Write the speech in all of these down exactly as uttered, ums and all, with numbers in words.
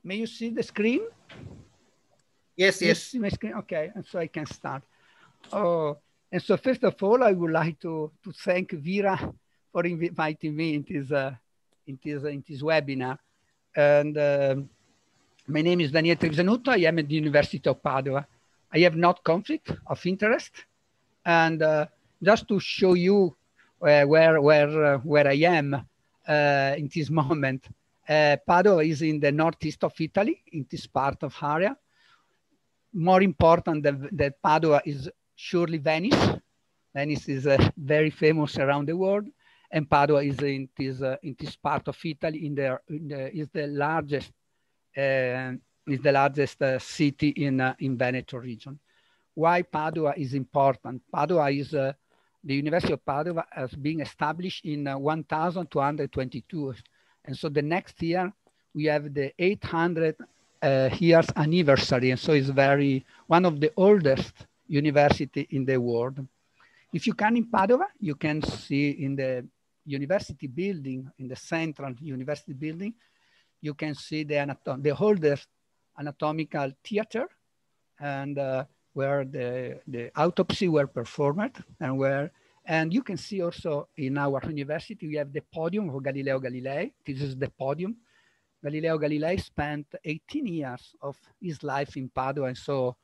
may you see the screen? Yes, May yes. My screen? Okay, and so I can start. Oh, and so first of all, I would like to, to thank Vera for inviting me in this, uh, in this, uh, in this webinar. And um my name is Daniele Trevisanuto. I am at the University of Padua. I have not conflict of interest. And uh, just to show you uh, where, where, uh, where I am uh, in this moment, uh, Padua is in the northeast of Italy, in this part of area. More important than, than Padua is surely Venice. Venice is uh, very famous around the world. And Padua is in this, uh, in this part of Italy, in the, in the, is the largest Uh, is the largest uh, city in uh, in Veneto region. Why Padua is important? Padua is uh, the University of Padua has been established in uh, one thousand two hundred twenty-two, and so the next year we have the eight hundred uh, years anniversary, and so it's very one of the oldest university in the world. If you come in Padua, you can see in the university building, in the central university building, you can see the, anatom the oldest anatomical theater and uh, where the, the autopsy were performed and where, and you can see also in our university, we have the podium of Galileo Galilei. This is the podium. Galileo Galilei spent eighteen years of his life in Padua. And so,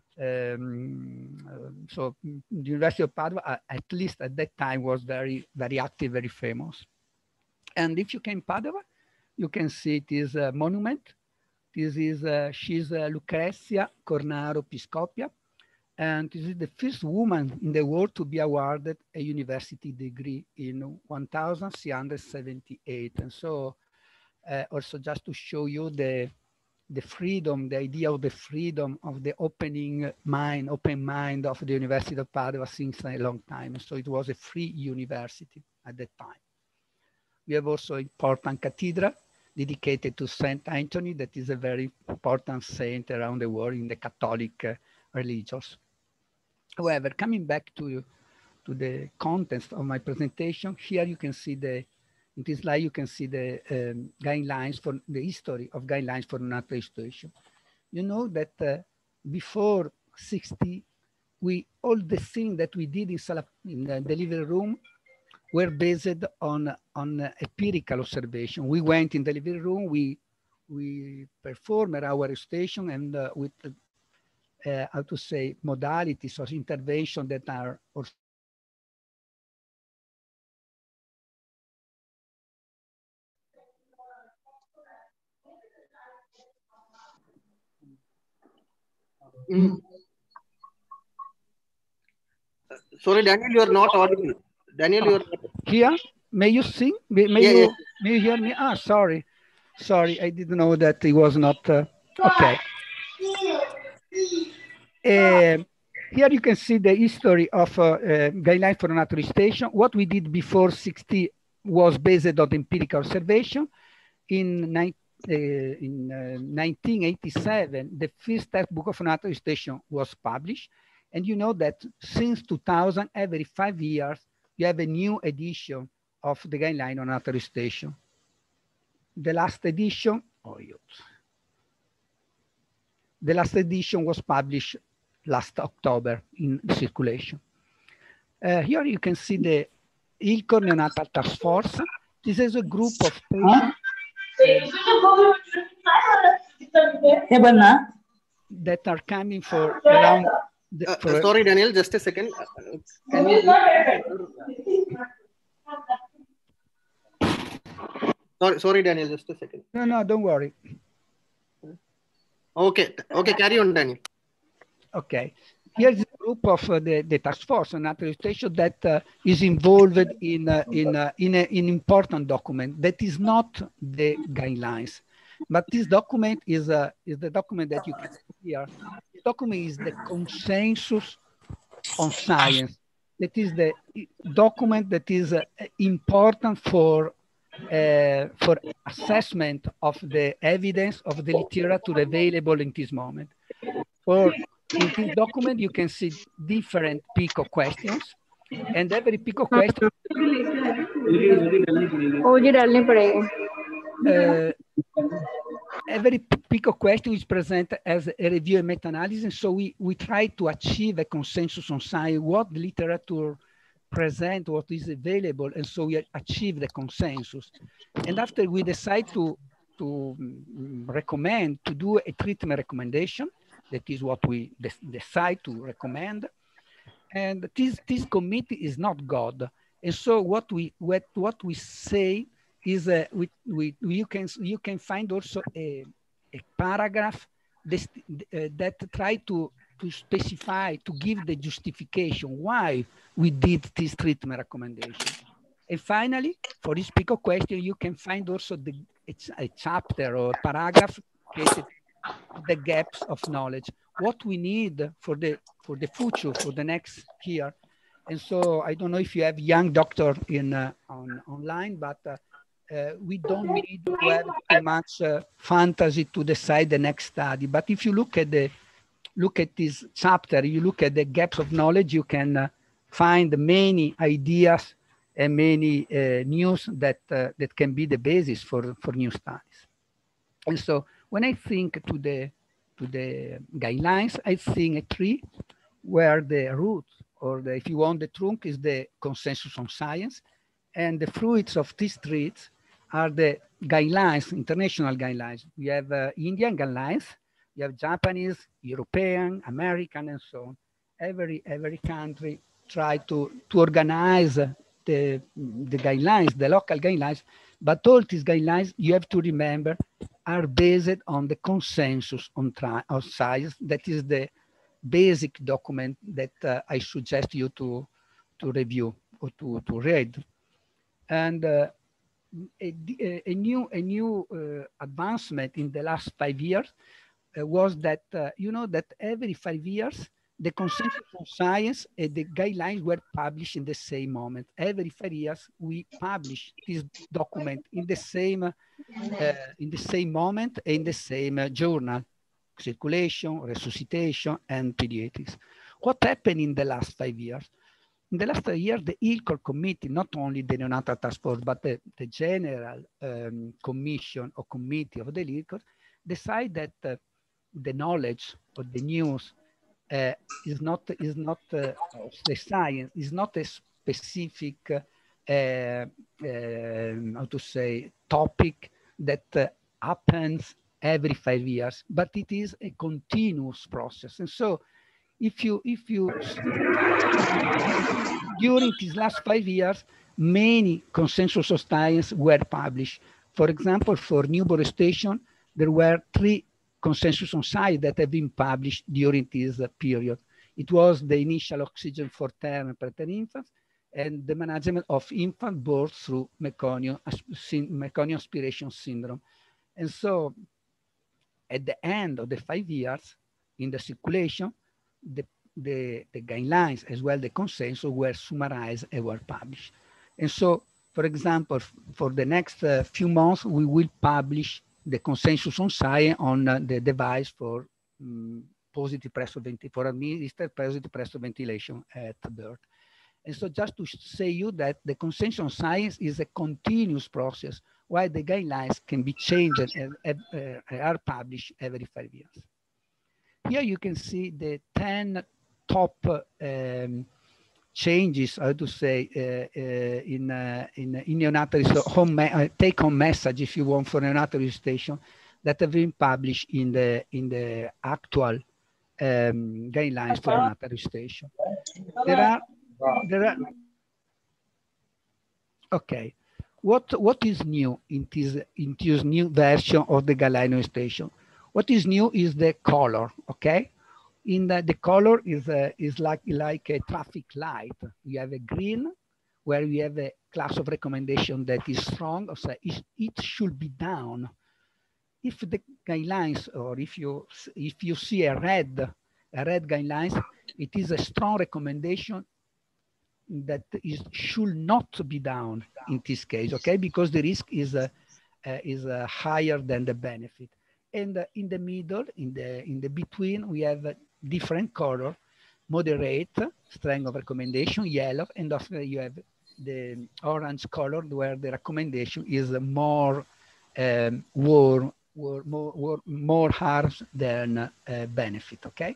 um, uh, so the University of Padua, uh, at least at that time, was very, very active, very famous. And if you came Padua, you can see this uh, monument. This is, uh, she's uh, Lucrezia Cornaro Piscopia. And this is the first woman in the world to be awarded a university degree in one thousand six hundred seventy-eight. And so uh, also just to show you the, the freedom, the idea of the freedom of the opening mind, open mind of the University of Padua since a long time. So it was a free university at that time. We have also important cathedral dedicated to Saint Anthony, that is a very important saint around the world in the Catholic uh, religions. However, coming back to, to the context of my presentation, here you can see the, in this slide, you can see the um, guidelines for the history of guidelines for neonatal resuscitation. You know that uh, before sixty, we, all the things that we did in, Sala, in the delivery room were based on, on empirical observation. We went in the delivery room, we, we performed our station and uh, with, uh, how to say, modalities of intervention that are also Mm. Sorry, Daniel, you are not audible. Daniel, you are not. Here, may you sing? May, may, Yeah, you, yeah. may you hear me? Ah, sorry. Sorry, I didn't know that it was not, uh, okay. Uh, here you can see the history of uh, uh, guidelines for neonatal resuscitation. What we did before sixty was based on empirical observation. In, uh, in uh, nineteen eighty-seven, the first textbook of neonatal resuscitation was published. And you know that since two thousand, every five years, you have a new edition of the guideline on neonatal resuscitation. The last edition, oh, the last edition was published last October in circulation. Uh, here you can see the ILCOR Neonatal Task Force. This is a group of patients uh, that are coming for around. The, Uh, for sorry, Daniel, just a second. Can you sorry, sorry, Daniel, just a second. No, no, don't worry. Okay, okay, carry on, Daniel. Okay, here's a group of uh, the, the task force on neonatal resuscitation that uh, is involved in uh, in uh, in an important document that is not the guidelines, but this document is uh, is the document that you can see here. This document is the consensus on science. That is the document that is uh, important for uh, for assessment of the evidence of the literature available in this moment. For in this document, you can see different PICO questions, and every PICO question. Uh, every PICO question is presented as a review and meta-analysis. So we, we try to achieve a consensus on science, what the literature present, what is available. And so we achieve the consensus. And after we decide to, to recommend, to do a treatment recommendation, that is what we de decide to recommend. And this, this committee is not God. And so what we, what, what we say is uh, we, we, you, can, you can find also a, a paragraph that, uh, that try to, to specify, to give the justification why we did this treatment recommendation. And finally, for this PICO question, you can find also the, it's a chapter or paragraph created the gaps of knowledge, what we need for the, for the future, for the next year. And so I don't know if you have young doctor in uh, on online, but uh, uh, we don't need to have too much uh, fantasy to decide the next study. But if you look at the look at this chapter, you look at the gaps of knowledge, you can uh, find many ideas and many uh, news that uh, that can be the basis for for new studies. And so when I think to the to the guidelines, I think a tree where the root, or the, if you want, the trunk is the consensus on science, and the fruits of these trees are the guidelines, international guidelines. We have uh, Indian guidelines, we have Japanese, European, American, and so on. Every every country try to to organize the the guidelines, the local guidelines, but all these guidelines, you have to remember, are based on the consensus on, on science. That is the basic document that uh, I suggest you to, to review or to, to read. And uh, a, a new, a new uh, advancement in the last five years uh, was that, uh, you know, that every five years, the consensus on science and the guidelines were published in the same moment. Every five years, we publish this document in the same, uh, in the same moment, in the same uh, journal. Circulation, resuscitation, and pediatrics. What happened in the last five years? In the last five years, the I L C O R committee, not only the neonatal task force, but the, the general um, commission or committee of the I L C O R, decide that uh, the knowledge or the news uh, is not, is not uh, the science, is not a specific, uh, uh, how to say, topic that uh, happens every five years, but it is a continuous process. And so if you, if you, during these last five years, many consensus of science were published. For example, for newborn gestation, there were three consensus on science that have been published during this period. It was the initial oxygen for term and preterm infants, and the management of infant birth through meconium, meconium aspiration syndrome. And so at the end of the five years in the circulation, the, the, the guidelines as well the consensus were summarized and were published. And so, for example, for the next uh, few months, we will publish the consensus on science on uh, the device for um, positive pressure ventilation, for administered positive pressure ventilation at birth. And so just to say you that the consensus on science is a continuous process, while the guidelines can be changed and, and uh, are published every five years. Here you can see the ten top um, changes, how to say, uh, uh, in, uh, in, in neonatal, so home, uh, take home message, if you want, for neonatal resuscitation that have been published in the, in the actual um, guidelines for neonatal resuscitation. There are, there are, okay. What, what is new in this, in this new version of the guideline station? What is new is the color, okay? In the, the color is, a, is like, like a traffic light. You have a green, where we have a class of recommendation that is strong, so it, it should be down. If the guidelines, or if you, if you see a red, a red guidelines, it is a strong recommendation that is should not be down in this case, okay? Because the risk is uh, uh, is uh, higher than the benefit. And uh, in the middle, in the in the between, we have a different color, moderate strength of recommendation, yellow, and after you have the orange color where the recommendation is more um, warm, were more, were more harms than uh, benefit, okay?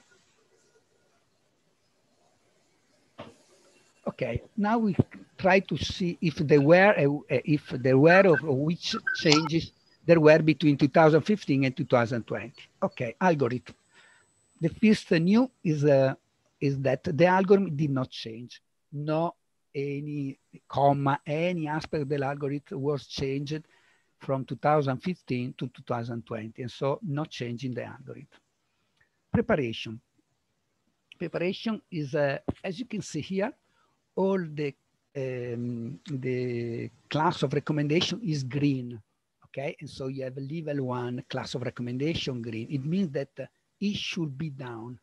Okay, now we try to see if there were, a, if there were of which changes there were between two thousand fifteen and two thousand twenty. Okay, algorithm. The first new is, uh, is that the algorithm did not change. No any comma, any aspect of the algorithm was changed from two thousand fifteen to two thousand twenty, and so not changing the algorithm. Preparation. Preparation is, uh, as you can see here, all the, um, the class of recommendation is green, okay? And so you have a level one class of recommendation green. It means that uh, it should be down.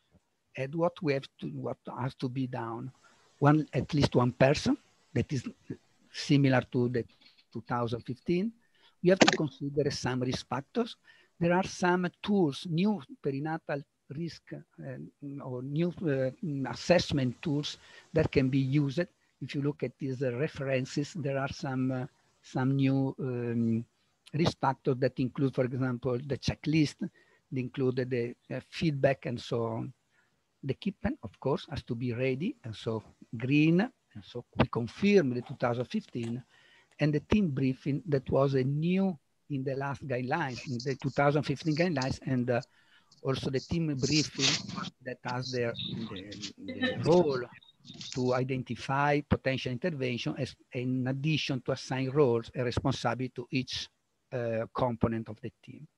And what we have to, what has to be down? One, at least one person that is similar to the two thousand fifteen. You have to consider some risk factors. There are some tools, new perinatal risk uh, or new uh, assessment tools that can be used. If you look at these uh, references, there are some, uh, some new um, risk factors that include, for example, the checklist, they include the uh, feedback and so on. The equipment, of course, has to be ready, and so green, and so we confirm the two thousand fifteen, and the team briefing that was a new in the last guidelines, in the two thousand fifteen guidelines, and uh, also the team briefing that has their the, the role to identify potential intervention as in addition to assign roles and responsibility to each uh, component of the team.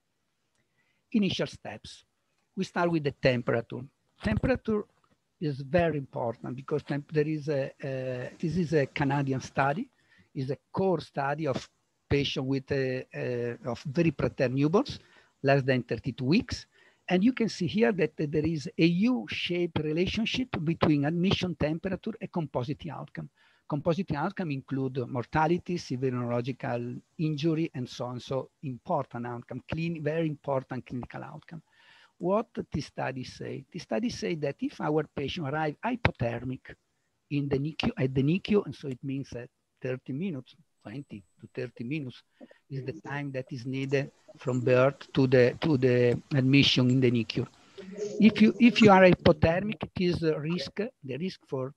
Initial steps. We start with the temperature. Temperature is very important because there is a, uh, this is a Canadian study, is a core study of patients with a, uh, of very preterm newborns, less than thirty-two weeks. And you can see here that there is a U-shaped relationship between admission temperature and composite outcome. Composite outcome include mortality, severe neurological injury, and so on. So important outcome, clean, very important clinical outcome. What the studies say? The studies say that if our patient arrive hypothermic in the N I C U, at the N I C U, and so it means that thirty minutes, twenty to thirty minutes is the time that is needed from birth to the to the admission in the N I C U. If you if you are hypothermic, it is a risk, the risk for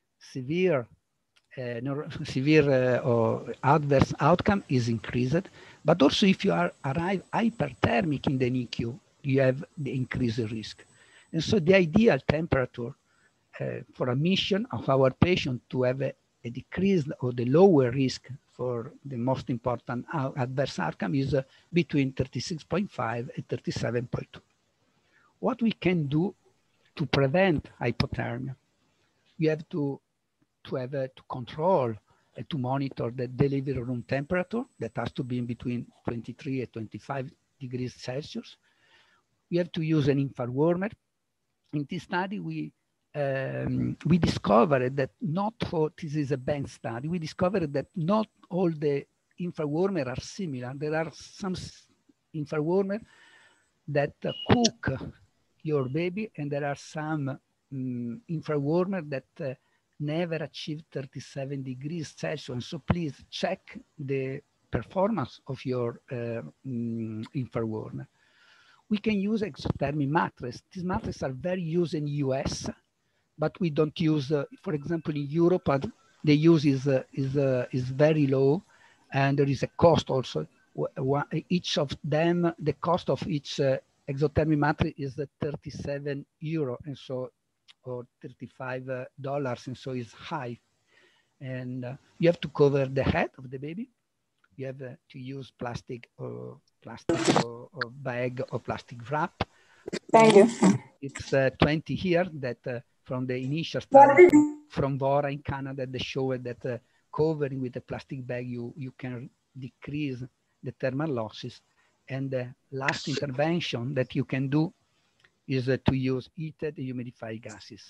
severe uh, neuro, severe uh, or adverse outcome is increased. But also if you are arrive hyperthermic in the N I C U, you have the increased risk. And so the ideal temperature uh, for admission of our patient to have a, a decreased or the lower risk for the most important adverse outcome is uh, between thirty-six point five and thirty-seven point two. What we can do to prevent hypothermia? We have to, to have uh, to control uh, to monitor the delivery room temperature that has to be in between twenty-three and twenty-five degrees Celsius. We have to use an infrared warmer. In this study, we um, we discovered that not for, this is a bench study, we discovered that not all the infrared warmers are similar. There are some infrared warmers that uh, cook your baby, and there are some um, infrared warmers that uh, never achieve thirty-seven degrees Celsius. And so please check the performance of your uh, um, infrared warmer. We can use exothermic mattress. These mattresses are very used in the U S, but we don't use, uh, for example, in Europe, uh, the use is, uh, is, uh, is very low, and there is a cost also. Each of them, the cost of each uh, exothermic mattress is uh, thirty-seven euro, and so, or thirty-five dollars, and so it's high. And uh, you have to cover the head of the baby. You have uh, to use plastic or plastic or, or bag or plastic wrap. Thank you. It's uh, twenty here that uh, from the initial study from Vora in Canada, they showed that uh, covering with a plastic bag, you, you can decrease the thermal losses. And the last intervention that you can do is uh, to use heated humidified gases.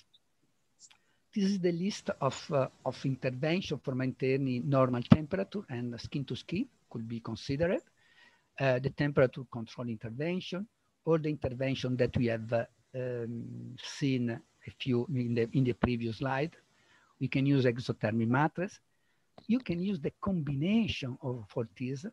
This is the list of, uh, of intervention for maintaining normal temperature, and skin to skin could be considered. Uh, the temperature control intervention, or the intervention that we have uh, um, seen a few in the, in the previous slide. We can use exothermic mattress. You can use the combination of for this,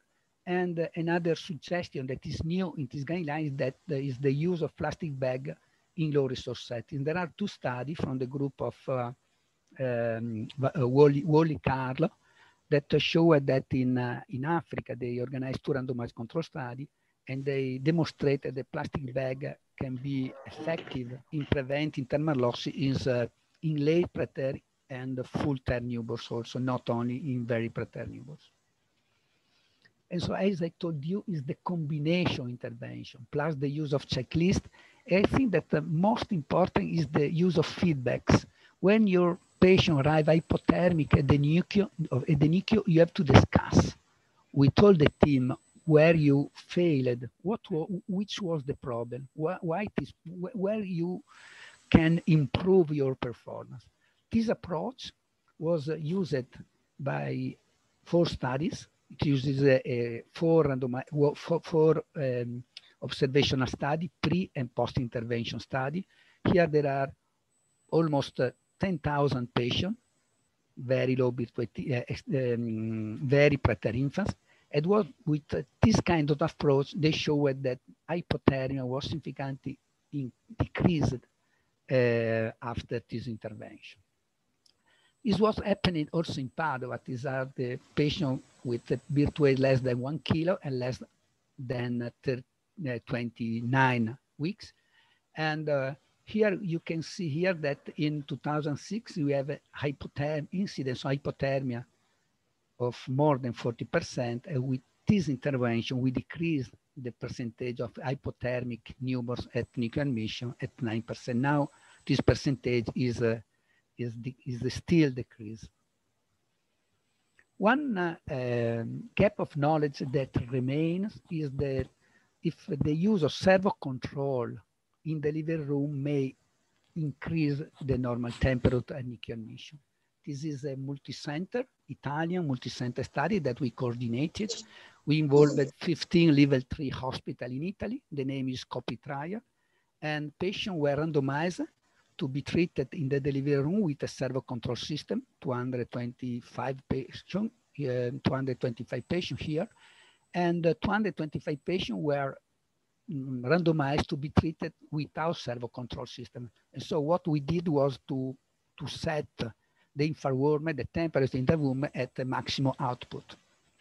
And uh, another suggestion that is new in this guideline is that uh, is the use of plastic bag in low resource settings. There are two studies from the group of uh, um, uh, Wally, Wally Carlo that uh, show that in, uh, in Africa, they organized two randomized control study, and they demonstrated that plastic bag can be effective in preventing thermal loss in, uh, in late preterm and full term newborns also, not only in very preterm newborns. And so, as I told you, is the combination intervention plus the use of checklist. I think that the most important is the use of feedbacks. When your patient arrive hypothermic at the N I C U, at the N I C U, you have to discuss with all the team where you failed, what which was the problem, why, why it is, where you can improve your performance. This approach was used by four studies. It uses a, a four, randomized, four, four um, observational study, pre and post-intervention study. Here there are almost uh, ten thousand patients, very low birth weight, uh, um, very preterm infants. And what, with uh, this kind of approach, they showed that hypothermia was significantly in, decreased uh, after this intervention. This was happening also in Padova. These are the patients with a birth weight less than one kilo and less than uh, twenty-nine weeks. And uh, here you can see here that in two thousand six, we have a hypothermia, incidence of hypothermia of more than forty percent. And with this intervention, we decreased the percentage of hypothermic newborns at N I C U admission at nine percent. Now, this percentage is uh, is, the, is the still decrease. One uh, um, gap of knowledge that remains is that if the use of servo control in the delivery room may increase the normal temperature at N I C U admission. This is a multi-center, Italian multi-center study that we coordinated. We involved fifteen level three hospitals in Italy. The name is COPI-Trial, and patients were randomized to be treated in the delivery room with a servo control system, two hundred twenty-five patients, uh, two hundred twenty-five patients here, and uh, two hundred twenty-five patients were um, randomized to be treated without servo control system. And so what we did was to, to set the infrawarmer, the temperature in the room at the maximum output.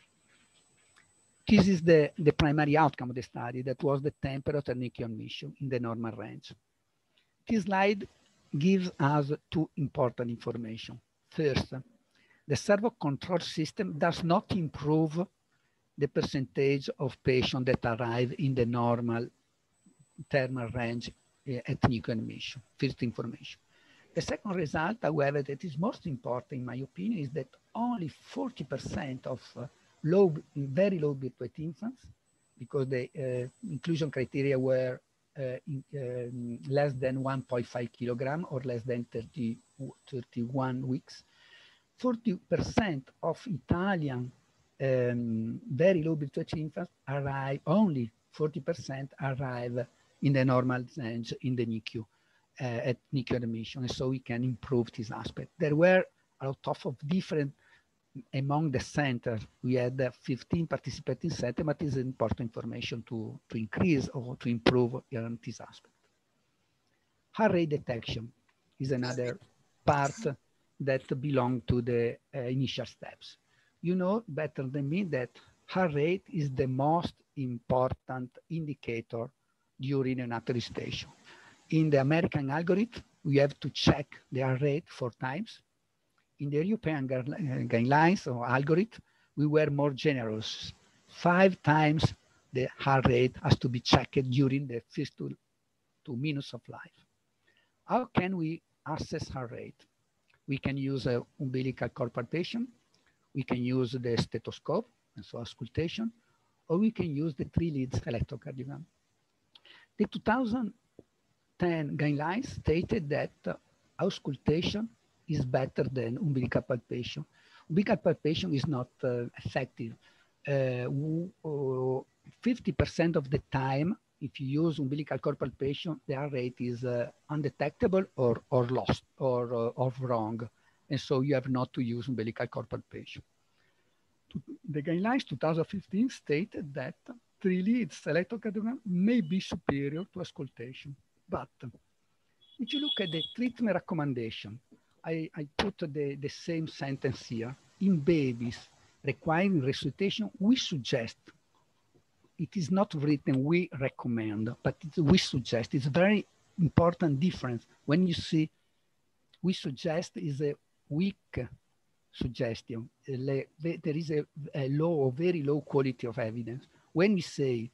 This is the, the primary outcome of the study, that was the temperature N I C U admission in the normal range. This slide gives us two important information. First, the servo control system does not improve the percentage of patients that arrive in the normal thermal range at N I C U admission. First information. The second result, however, that is most important in my opinion, is that only forty percent of uh, low, very low birth weight infants, because the uh, inclusion criteria were uh, in, um, less than one point five kilogram or less than thirty, thirty-one weeks, forty percent of Italian um, very low birth weight infants arrive, only forty percent arrive in the normal range in the N I C U. Uh, at N I C U admission, and so we can improve this aspect. There were a lot of different, among the centers, we had uh, fifteen participating centers, but it's important information to, to increase or to improve on this aspect. Heart rate detection is another part that belongs to the uh, initial steps. You know better than me that heart rate is the most important indicator during neonatal resuscitation. In the American algorithm, we have to check the heart rate four times. In the European guidelines or algorithm, we were more generous. Five times the heart rate has to be checked during the first two, two minutes of life. How can we assess heart rate? We can use an umbilical cord palpation. We can use the stethoscope, and so auscultation, or we can use the three leads electrocardiogram. The two thousand ten guidelines stated that uh, auscultation is better than umbilical palpation. Umbilical palpation is not uh, effective. fifty percent uh, of the time, if you use umbilical cord palpation, the heart rate is uh, undetectable or, or lost or, uh, or wrong. And so you have not to use umbilical cord palpation. the guidelines two thousand fifteen stated that three leads electrocardiogram may be superior to auscultation. But if you look at the treatment recommendation, I, I put the, the same sentence here. In babies requiring resuscitation, we suggest. It is not written we recommend, but it's, we suggest. It's a very important difference. When you see we suggest is a weak suggestion. There is a, a low or very low quality of evidence. When we say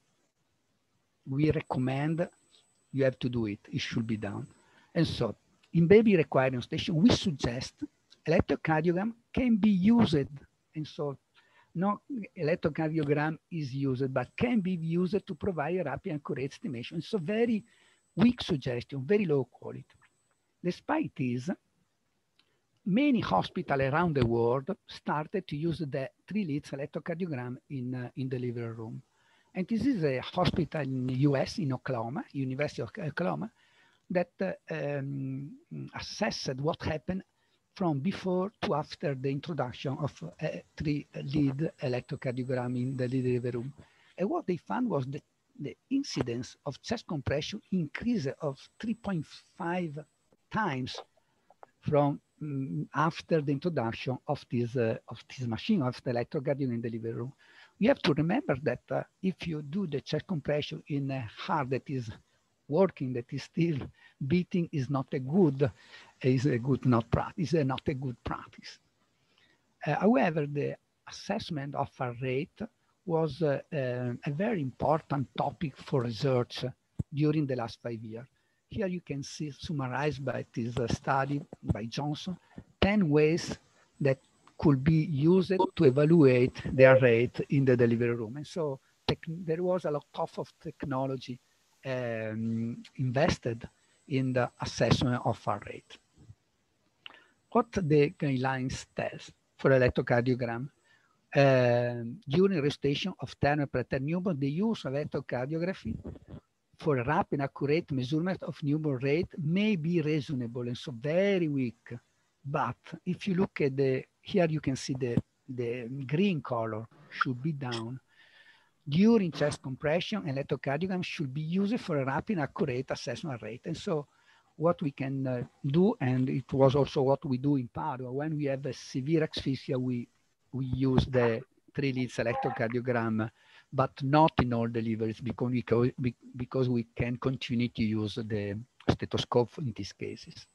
we recommend, you have to do it. It should be done. And so in baby requiring station, we suggest electrocardiogram can be used. And so no electrocardiogram is used, but can be used to provide a rapid and accurate estimation. So very weak suggestion, very low quality. Despite this, many hospitals around the world started to use the three leads electrocardiogram in, uh, in the delivery room. And this is a hospital in the U S, in Oklahoma, University of Oklahoma, that uh, um, assessed what happened from before to after the introduction of a three lead electrocardiogram in the delivery room. And what they found was that the incidence of chest compression increased of three point five times from um, after the introduction of this, uh, of this machine, of the electrocardiogram in the delivery room. You have to remember that uh, if you do the chest compression in a heart that is working, that is still beating, is not a good, is a good not practice, is not a good practice. Uh, however, the assessment of heart rate was uh, uh, a very important topic for research during the last five years. Here you can see summarized by this uh, study by Johnson, ten ways that could be used to evaluate their rate in the delivery room. And so there was a lot of technology um, invested in the assessment of heart rate. What the guidelines tells for electrocardiogram? Uh, during resuscitation of terminal preterm newborn, the use of electrocardiography for rapid accurate measurement of newborn rate may be reasonable, and so very weak. But if you look at the, here you can see the, the green color should be down. During chest compression, electrocardiogram should be used for a rapid accurate assessment rate. And so what we can uh, do, and it was also what we do in Padua, when we have a severe asphyxia, we, we use the three leads electrocardiogram, but not in all deliveries because we, because we can continue to use the stethoscope in these cases.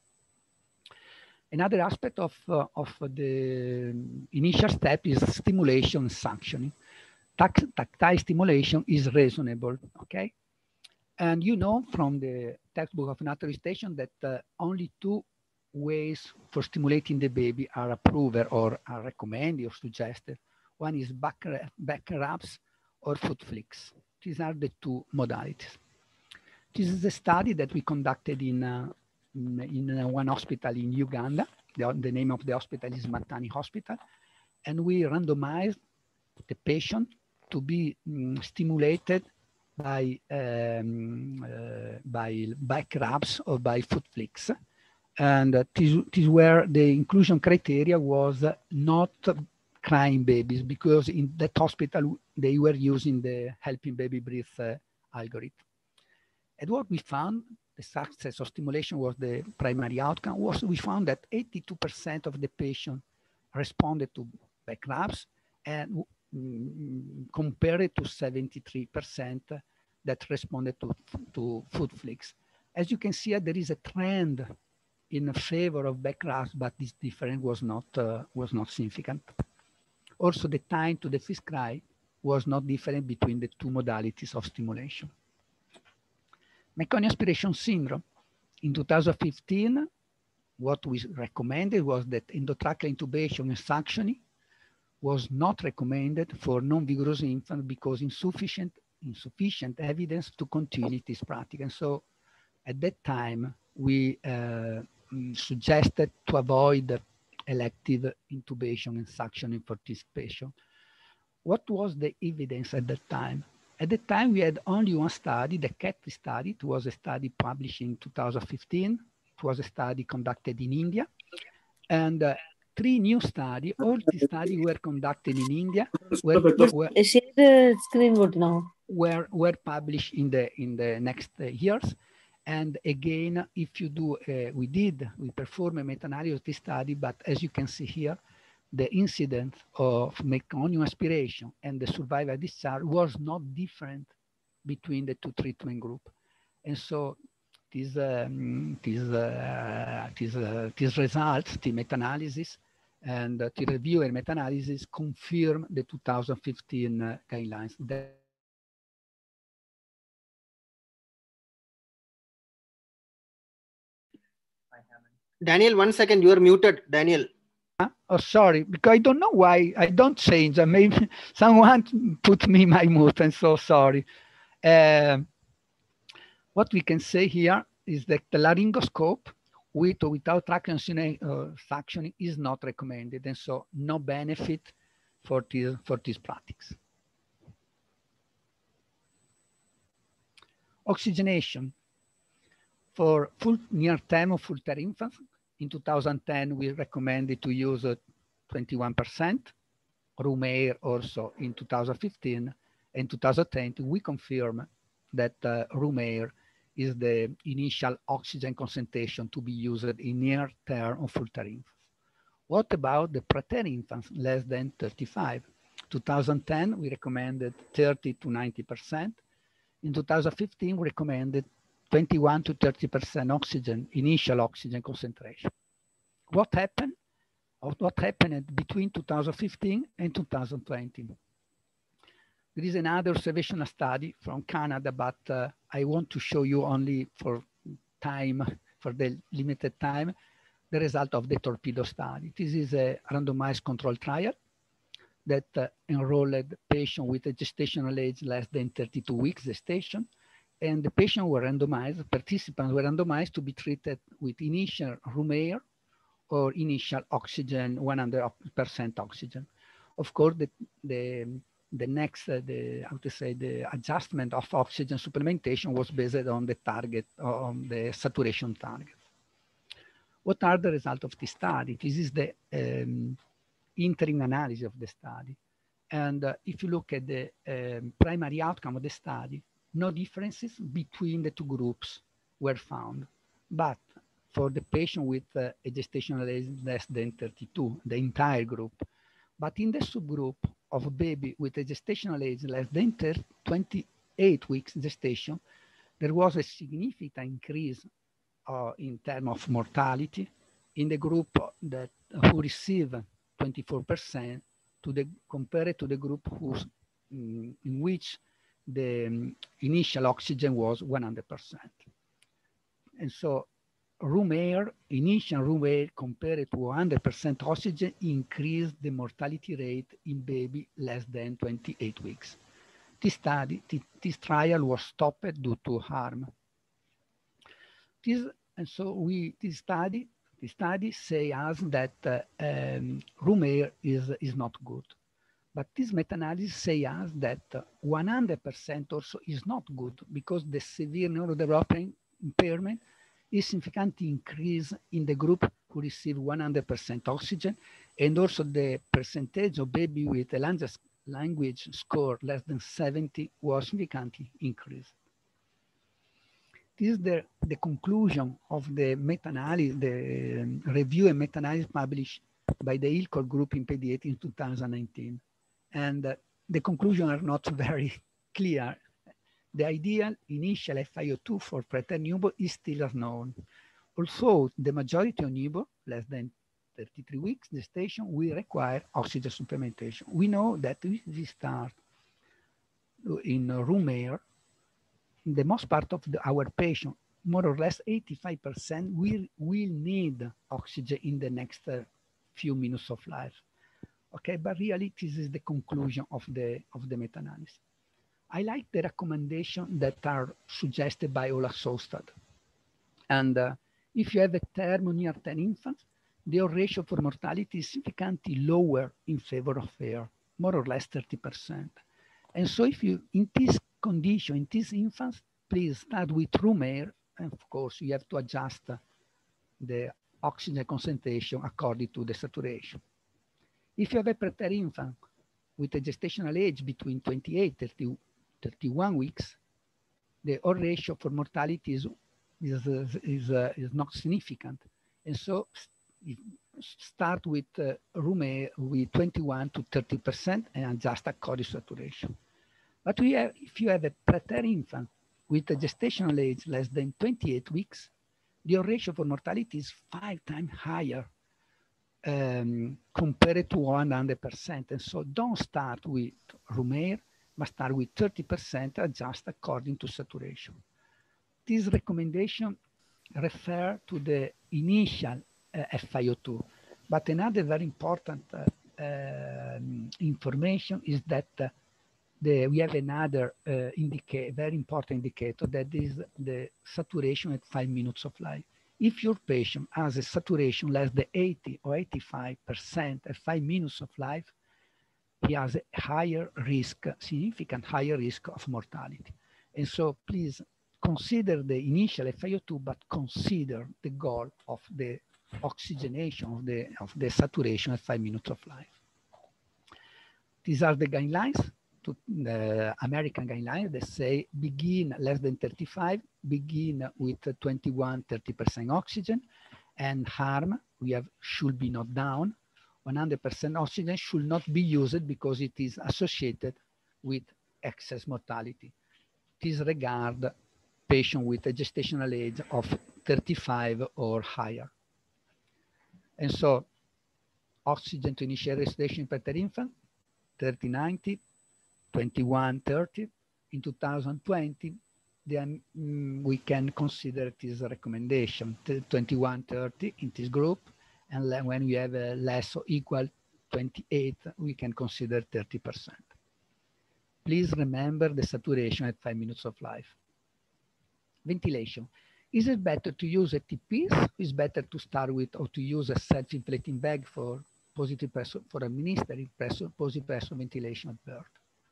Another aspect of, uh, of the initial step is stimulation and suctioning. Tact tactile stimulation is reasonable, okay? And you know from the textbook of natural resuscitation that uh, only two ways for stimulating the baby are approved or are recommended or suggested. One is back, back rubs or foot flicks. These are the two modalities. This is a study that we conducted in, uh, in, in one hospital in Uganda. The, the name of the hospital is Matani Hospital. And we randomized the patient to be um, stimulated by, um, uh, by back rubs or by foot flicks. And uh, this, this where the inclusion criteria was uh, not crying babies, because in that hospital, they were using the helping baby breathe uh, algorithm. And what we found, the success of stimulation was the primary outcome, was we found that eighty-two percent of the patients responded to back rubs and mm, compared to seventy-three percent that responded to, to foot flicks. As you can see, there is a trend in favor of back rubs, but this difference was not, uh, was not significant. Also, the time to the first cry was not different between the two modalities of stimulation. Meconium aspiration syndrome. In two thousand fifteen, what we recommended was that endotracheal intubation and suctioning was not recommended for non-vigorous infants because insufficient, insufficient evidence to continue this practice. And so at that time, we uh, suggested to avoid elective intubation and suctioning for this patient. What was the evidence at that time? At the time, we had only one study, the C A T study. It was a study published in two thousand fifteen. It was a study conducted in India. And uh, three new studies. All the studies were conducted in India, were, were, share the screen what now? Were, were published in the, in the next uh, years. And again, if you do, uh, we did, we performed a meta-analysis of this study, but as you can see here, the incidence of meconium aspiration and the survival discharge was not different between the two treatment groups. And so these, um, these, uh, these, uh, these results, the meta-analysis and uh, the review and meta-analysis confirm the two thousand fifteen uh, guidelines. That Daniel, one second, you are muted, Daniel. Oh, sorry, because I don't know why I don't change. Maybe someone put me my mute, and so sorry. Uh, what we can say here is that the laryngoscope with or without traction uh, suctioning is not recommended, and so no benefit for this, for this practice. Oxygenation. For full near-term or full-term infants, in two thousand ten, we recommended to use uh, twenty-one percent. Room air also in two thousand fifteen. And two thousand twenty, we confirm that uh, room air is the initial oxygen concentration to be used in near-term or full-term infants. What about the preterm infants less than thirty-five? two thousand ten, we recommended thirty to ninety percent. In two thousand fifteen, we recommended twenty-one to thirty percent oxygen, initial oxygen concentration. What happened? What happened between two thousand fifteen and two thousand twenty? There is another observational study from Canada, but uh, I want to show you only for time, for the limited time, the result of the Torpedo study. This is a randomized control trial that uh, enrolled patients with a gestational age less than thirty-two weeks gestation. And the patients were randomized, participants were randomized to be treated with initial room air or initial oxygen, one hundred percent oxygen. Of course, the, the, the next, uh, the, how to say, the adjustment of oxygen supplementation was based on the target, on the saturation target. What are the results of this study? This is the um, interim analysis of the study. And uh, if you look at the um, primary outcome of the study, no differences between the two groups were found. But for the patient with uh, a gestational age less than thirty-two, the entire group. But in the subgroup of baby with a gestational age less than twenty-eight weeks gestation, there was a significant increase uh, in terms of mortality in the group that who received twenty-four percent to the compared to the group who's, in, in which the um, initial oxygen was one hundred percent. And so room air, initial room air compared to one hundred percent oxygen increased the mortality rate in baby less than twenty-eight weeks. This study, this trial was stopped due to harm. This, and so we, this study, this study say us that uh, um, room air is, is not good. But this meta-analysis say us that one hundred percent also is not good because the severe neurodevelopment impairment is significantly increased in the group who receive one hundred percent oxygen, and also the percentage of baby with a language, language score less than seventy was significantly increased. This is the, the conclusion of the meta-analysis, the um, review and meta-analysis published by the ILCOR group in pediatrics in two thousand nineteen. And uh, the conclusions are not very clear. The ideal initial F i O two for preterm newborn is still unknown. Also, the majority of newborn, less than thirty-three weeks gestation, will require oxygen supplementation. We know that if we start in room air, the most part of the, our patient, more or less eighty-five percent, will, will need oxygen in the next uh, few minutes of life. Okay, but really this is the conclusion of the, of the meta-analysis. I like the recommendations that are suggested by Ola Solstad. And uh, if you have a term or near-term infants, the ratio for mortality is significantly lower in favor of air, more or less thirty percent. And so if you, in this condition, in these infants, please start with room air. And of course, you have to adjust the oxygen concentration according to the saturation. If you have a preterm infant with a gestational age between twenty-eight and thirty-one weeks, the odds ratio for mortality is, is, uh, is, uh, is not significant. And so start with uh, room air with twenty-one to thirty percent and adjust according to saturation. But we have, if you have a preterm infant with a gestational age less than twenty-eight weeks, the odds ratio for mortality is five times higher um, compared to one hundred percent. And so don't start with room air, but start with thirty percent, adjust according to saturation. This recommendation refer to the initial uh, F i O two, but another very important uh, uh, information is that uh, the, we have another uh, indicator, very important indicator, that is the saturation at five minutes of life. If your patient has a saturation less than eighty or eighty-five percent at five minutes of life, he has a higher risk, significant higher risk of mortality. And so please consider the initial F i O two, but consider the goal of the oxygenation of the, of the saturation at five minutes of life. These are the guidelines, to the American guidelines that say begin less than thirty-five, begin with twenty-one, thirty percent oxygen, and harm, we have should be not down. one hundred percent oxygen should not be used because it is associated with excess mortality. Disregard patient with a gestational age of thirty-five or higher. And so oxygen to initiate resuscitation per infant, thirty ninety, twenty-one thirty. In two thousand twenty, then mm, we can consider this recommendation, twenty-one thirty in this group. And when we have a less or equal twenty-eight, we can consider thirty percent. Please remember the saturation at five minutes of life. Ventilation. Is it better to use a T P S? Is better to start with or to use a self-inflating bag for positive pressure, for administering pressure, positive pressure ventilation at birth?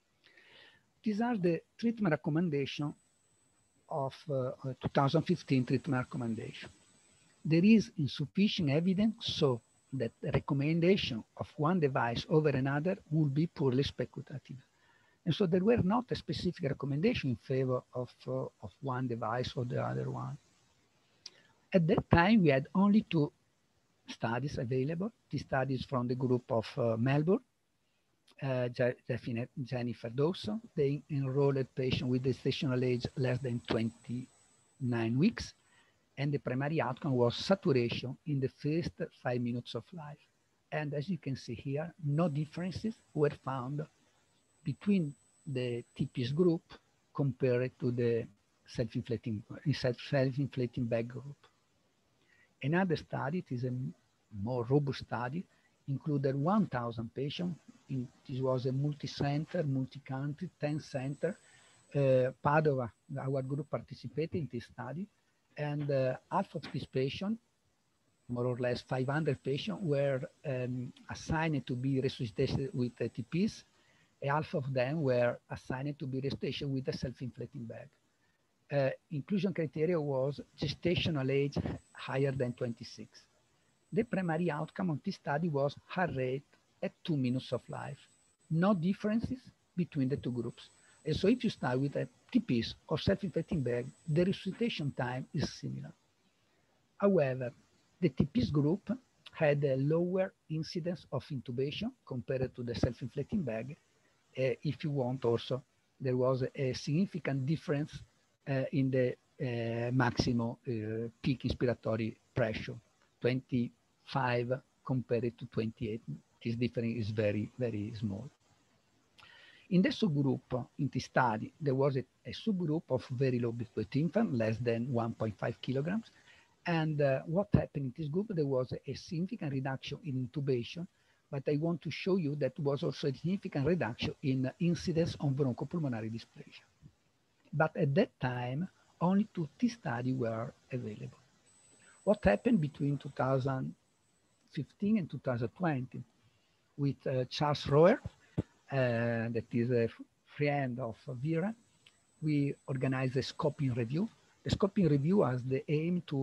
These are the treatment recommendations of uh, two thousand fifteen treatment recommendation. There is insufficient evidence so that the recommendation of one device over another would be poorly speculative. And so there were not a specific recommendation in favor of, uh, of one device or the other one. At that time, we had only two studies available. The studies from the group of uh, Melbourne, uh, Jennifer Dawson. They enrolled patients with gestational age less than twenty-nine weeks. And the primary outcome was saturation in the first five minutes of life. And as you can see here, no differences were found between the T P S group compared to the self-inflating self-inflating bag group. Another study, it is a more robust study, included one thousand patients. In, this was a multi-center, multi-country, ten center. Uh, Padova, our group participated in this study. And uh, half of these patients, more or less five hundred patients, were um, assigned to be resuscitated with a T P S. Half of them were assigned to be resuscitated with a self-inflating bag. Uh, inclusion criteria was gestational age higher than twenty-six. The primary outcome of this study was heart rate at two minutes of life. No differences between the two groups. And so if you start with a T P S or self-inflating bag, the resuscitation time is similar. However, the T P S group had a lower incidence of intubation compared to the self-inflating bag. Uh, if you want also, there was a, a significant difference uh, in the uh, maximum uh, peak inspiratory pressure, twenty-five compared to twenty-eight. This difference is very, very small. In the subgroup, in this study, there was a, a subgroup of very low birth infant, less than one point five kilograms. And uh, what happened in this group, there was a, a significant reduction in intubation, but I want to show you that was also a significant reduction in incidence on bronchopulmonary dysplasia. But at that time, only two T studies were available. What happened between two thousand fifteen and two thousand twenty with uh, Charles Roer, Uh, that is a friend of Vera, we organized a scoping review. The scoping review has the aim to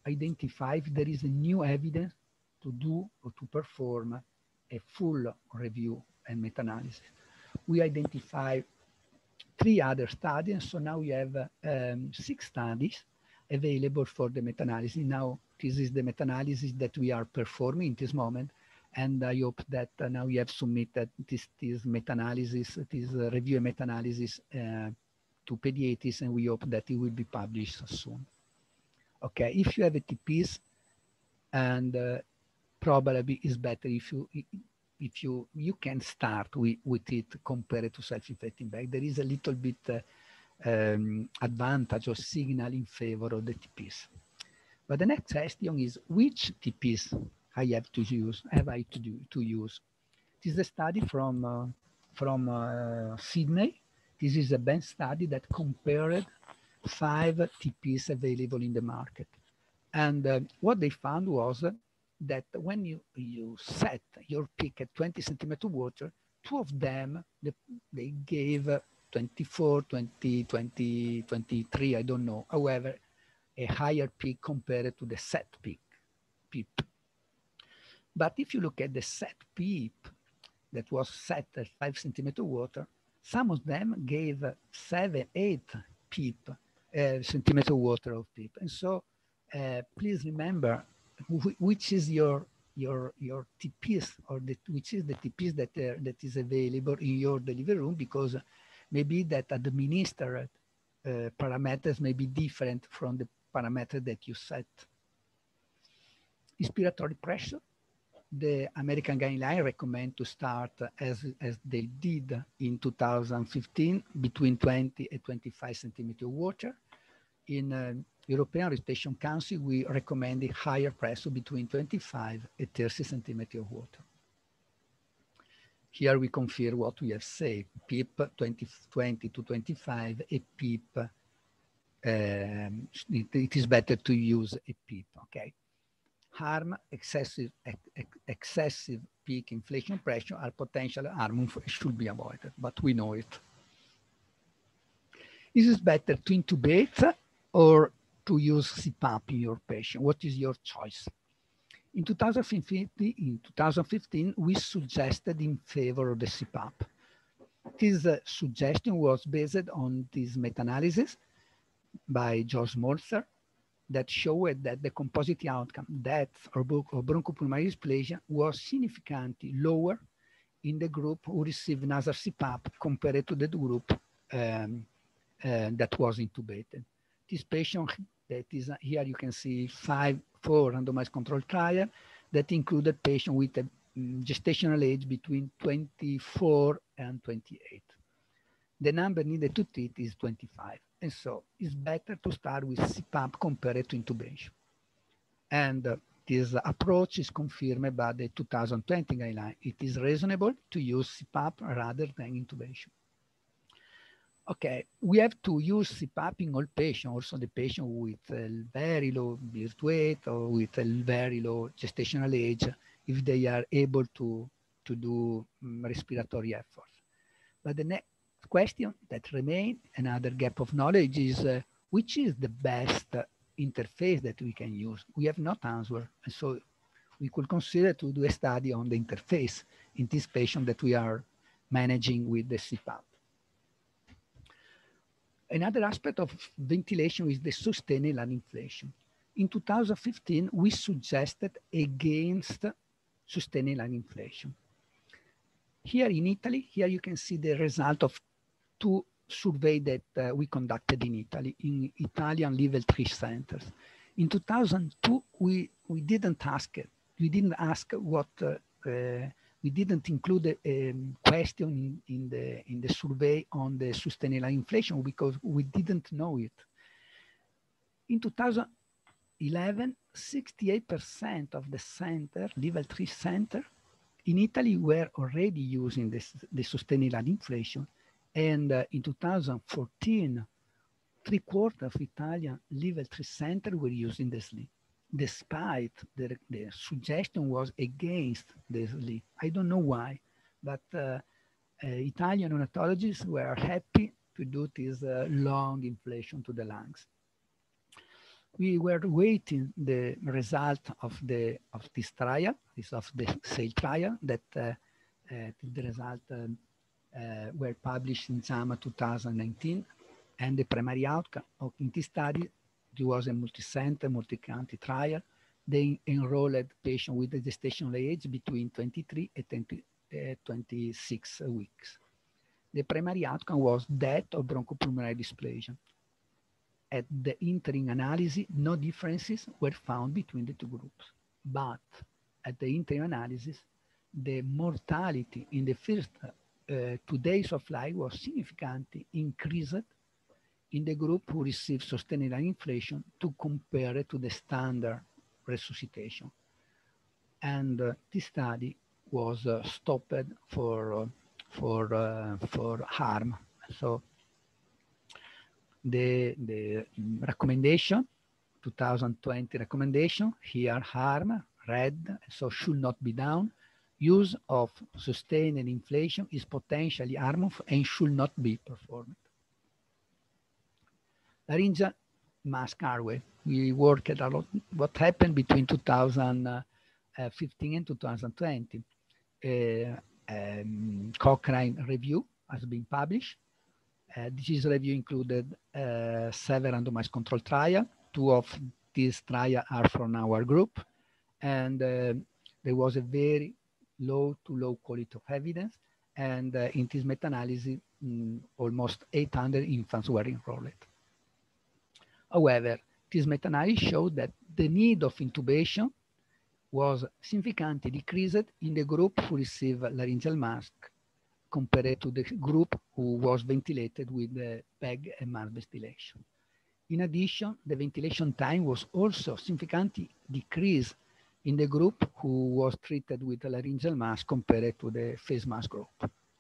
identify if there is a new evidence to do or to perform a full review and meta-analysis. We identify three other studies, so now we have um, six studies available for the meta-analysis. Now, this is the meta-analysis that we are performing in this moment, and I hope that uh, now we have submitted this, this meta-analysis, this uh, review and meta-analysis uh, to Pediatrics, and we hope that it will be published soon. Okay, if you have a T Ps, and uh, probably it's better if you if you you can start with, with it compared to self-inflicting bag. There is a little bit uh, um, advantage or signal in favor of the T Ps. But the next question is, which T Ps I have to use, have I to do to use? This is a study from uh, from uh, Sydney. This is a bench study that compared five T Ps available in the market. And uh, what they found was that when you, you set your peak at twenty centimeter water, two of them, they, they gave twenty-four, twenty, twenty, twenty-three, I don't know. However, a higher peak compared to the set peak, P E E P. But if you look at the set P E E P that was set at five centimeter water, some of them gave seven, eight P E E P, uh, centimeter water of P E E P. And so uh, please remember which is your your your T Ps, or the, which is the T Ps that uh, that is available in your delivery room, because maybe that administered uh, parameters may be different from the parameter that you set. Inspiratory pressure. The American guideline recommend to start as, as they did in two thousand fifteen, between twenty and twenty-five centimeter water. In uh, European Respiration Council, we recommend a higher pressure between twenty-five and thirty centimeter water. Here we confirm what we have said, P E E P twenty, twenty to twenty-five, a P E E P, um, it, it is better to use a P E E P, okay? Harm, excessive, ex excessive peak inflation pressure are potential harmful, should be avoided, but we know it. Is it better to intubate or to use C PAP in your patient? What is your choice? In two thousand fifteen, in two thousand fifteen, we suggested in favor of the C PAP. This uh, suggestion was based on this meta-analysis by George Molzer that showed that the composite outcome, death or, or bronchopulmonary dysplasia, was significantly lower in the group who received nasal C PAP compared to the group um, uh, that was intubated. This patient, that is, here you can see five, four randomized control trial that included patients with a um, gestational age between twenty-four and twenty-eight. The number needed to treat is twenty-five. And so it's better to start with C PAP compared to intubation. And uh, this approach is confirmed by the two thousand twenty guideline. It is reasonable to use C PAP rather than intubation. Okay, we have to use C PAP in all patients, also the patient with a very low birth weight or with a very low gestational age, if they are able to, to do um, respiratory efforts. But the next question that remains, another gap of knowledge, is uh, which is the best uh, interface that we can use? We have not answered, and so we could consider to do a study on the interface in this patient that we are managing with the C PAP. Another aspect of ventilation is the sustained lung inflation. In two thousand fifteen, we suggested against sustained lung inflation. Here in Italy, here you can see the result of two surveys that uh, we conducted in Italy, in Italian level three centers. In two thousand two, we, we didn't ask it. We didn't ask what, uh, uh, we didn't include a um, question in, in, the, in the survey on the sustained lung inflation because we didn't know it. In two thousand eleven, sixty-eight percent of the center, level three center, in Italy were already using this, the sustained lung inflation. And uh, in two thousand fourteen, three quarters of Italian level three centers were using the sleep, despite the, the suggestion was against the sleep. I don't know why, but uh, uh, Italian neonatologists were happy to do this uh, long inflation to the lungs. we were waiting the result of the of this trial, this of the SAIL trial, that uh, uh, the result um, uh, were published in JAMA two thousand nineteen, and the primary outcome of in this study, it was a multi-center, multi-county trial. They enrolled patients with a gestational age between twenty-three and twenty, uh, twenty-six weeks. The primary outcome was death of bronchopulmonary dysplasia. At the interim analysis, no differences were found between the two groups. But at the interim analysis, the mortality in the first uh, two days of life was significantly increased in the group who received sustained inflation to compare it to the standard resuscitation. And uh, this study was uh, stopped for, uh, for, uh, for harm. So the, the recommendation, two thousand twenty recommendation, here harm, red, so should not be done. Use of sustained inflation is potentially harmful and should not be performed. Laryngeal mask airway. We worked a lot. What happened between two thousand fifteen and two thousand twenty? Uh, um, Cochrane review has been published. Uh, this review included uh, seven randomized control trials. Two of these trials are from our group. And uh, there was a very low to low quality of evidence. And uh, in this meta-analysis, mm, almost eight hundred infants were enrolled. However, this meta-analysis showed that the need of intubation was significantly decreased in the group who received laryngeal mask compared to the group who was ventilated with the P E G and mask ventilation. In addition, the ventilation time was also significantly decreased in the group who was treated with a laryngeal mask compared to the face mask group.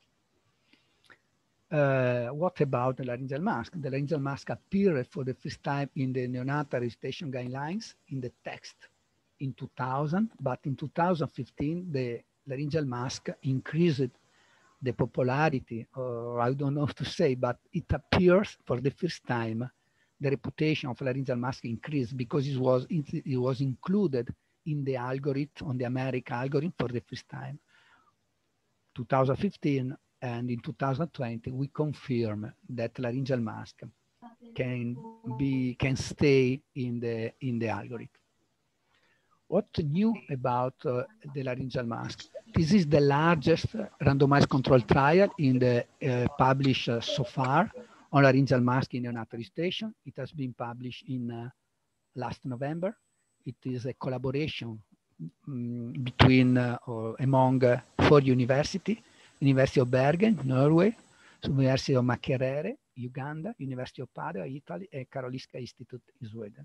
Uh, what about the laryngeal mask? The laryngeal mask appeared for the first time in the neonatal resuscitation guidelines in the text in two thousand, but in two thousand fifteen, the laryngeal mask increased the popularity, or I don't know what to say, but it appears for the first time, the reputation of laryngeal mask increased because it was, it was included in the algorithm, on the American algorithm for the first time. two thousand fifteen, and in two thousand twenty, we confirm that laryngeal mask can be can stay in the in the algorithm. What new about uh, the laryngeal mask? This is the largest randomized control trial in the uh, published uh, so far on laryngeal mask in neonatal resuscitation. It has been published in uh, last November. It is a collaboration um, between uh, or among uh, four universities. University of Bergen, Norway, University of Makerere, Uganda, University of Padua, Italy, and Karolinska Institute in Sweden.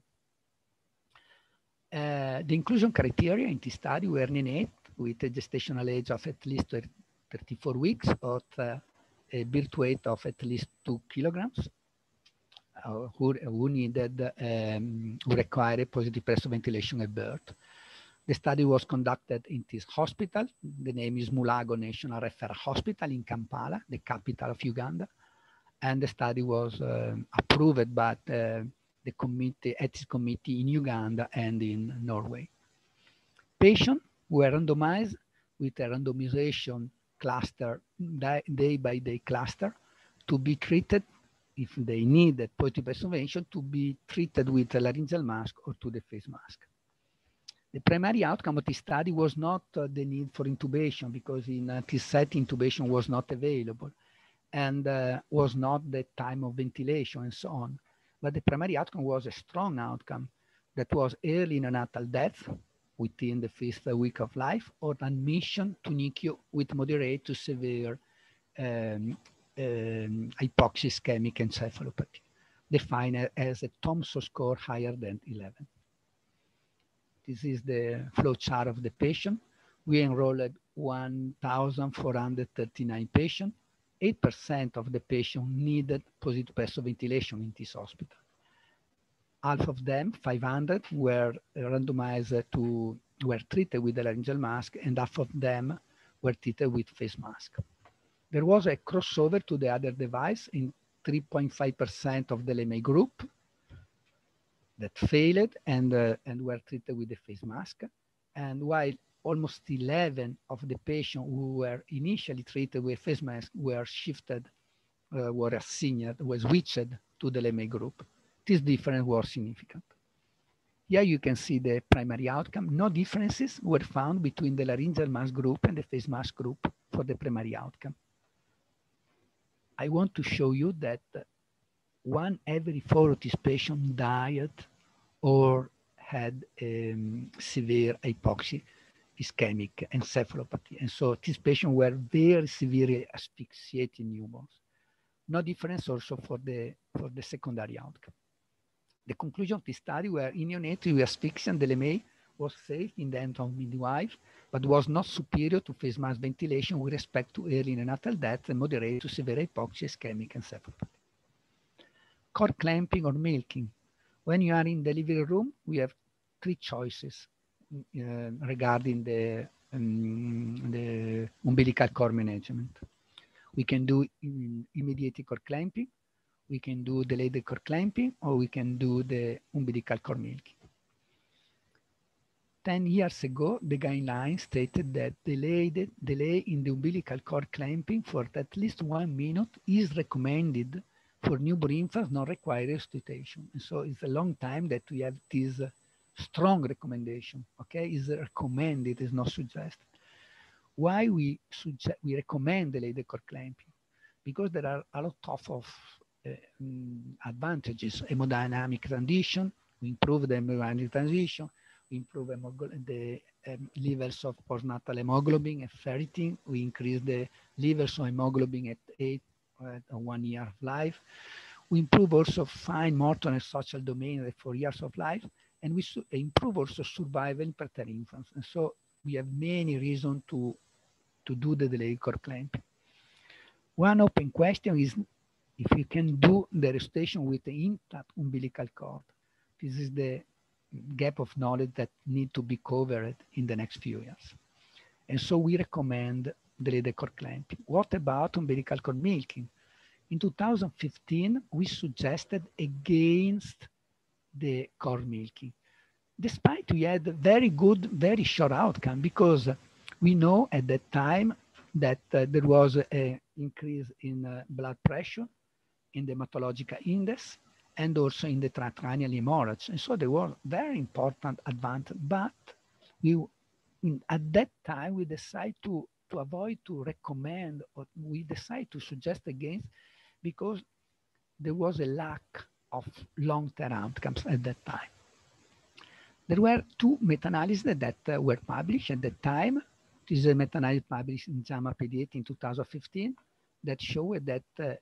Uh, the inclusion criteria in this study were neonate with a gestational age of at least thirty-four weeks or uh, a birth weight of at least two kilograms uh, who, who needed, um, who required positive pressure ventilation at birth. The study was conducted in this hospital. The name is Mulago National Referral Hospital in Kampala, the capital of Uganda. And the study was uh, approved by uh, the committee, ethics committee in Uganda and in Norway. Patients were randomized with a randomization cluster, day by day cluster, to be treated, if they needed positive pressure ventilation, to be treated with a laryngeal mask or to the face mask. The primary outcome of this study was not uh, the need for intubation, because in uh, this setting, intubation was not available and uh, was not the time of ventilation and so on. But the primary outcome was a strong outcome that was early neonatal death within the fifth week of life or admission to N I C U with moderate to severe um, um, hypoxic ischemic encephalopathy, defined as a Thompson score higher than eleven. This is the flow chart of the patient. We enrolled one thousand four hundred thirty-nine patients. eight percent of the patients needed positive pressure ventilation in this hospital. Half of them, five hundred, were randomized to, were treated with the laryngeal mask, and half of them were treated with face mask. There was a crossover to the other device in three point five percent of the L M A group. that failed and, uh, and were treated with the face mask. And while almost eleven of the patients who were initially treated with face mask were shifted, uh, were assigned, was switched to the L M A group. This difference was significant. Here you can see the primary outcome. No differences were found between the laryngeal mask group and the face mask group for the primary outcome. I want to show you that one every four of these patients died or had um, severe hypoxic ischemic encephalopathy. And so these patients were very severely asphyxiated newborns. No difference also for the, for the secondary outcome. The conclusion of the study were in neonates with asphyxia and the L M A was safe in the hands of midwife, but was not superior to face mask ventilation with respect to early neonatal death and moderate to severe hypoxia ischemic encephalopathy. Cord clamping or milking. When you are in the delivery room, we have three choices uh, regarding the, um, the umbilical cord management. We can do immediate cord clamping, we can do delayed cord clamping, or we can do the umbilical cord milking. ten years ago, the guidelines stated that delayed, delay in the umbilical cord clamping for at least one minute is recommended for newborn infants not require resuscitation. And so it's a long time that we have this uh, strong recommendation, okay? It's recommended, it's not suggested. Why we suggest, we recommend delayed cord clamping? Because there are a lot of, of uh, um, advantages. Hemodynamic transition, we improve the hemodynamic transition, we improve the um, levels of postnatal hemoglobin and ferritin, we increase the levels of hemoglobin at eight, at one year of life. We improve also fine motor and social domain at four years of life, and we improve also survival in preterm infants. And so we have many reasons to, to do the delayed cord clamping. One open question is if you can do the resuscitation with the intact umbilical cord. This is the gap of knowledge that need to be covered in the next few years. And so we recommend delayed cord clamping. What about umbilical cord milking? In two thousand fifteen, we suggested against the cord milking, despite we had very good, very short outcome, because we know at that time that uh, there was an increase in uh, blood pressure, in the hematological index, and also in the transcranial hemorrhage. And so there were very important advantage, but we, at that time, we decided to, to avoid to recommend, or we decided to suggest against, because there was a lack of long-term outcomes at that time. There were two meta-analyses that uh, were published at that time. This is a meta-analysis published in JAMA Pediatrics in two thousand fifteen that showed that uh,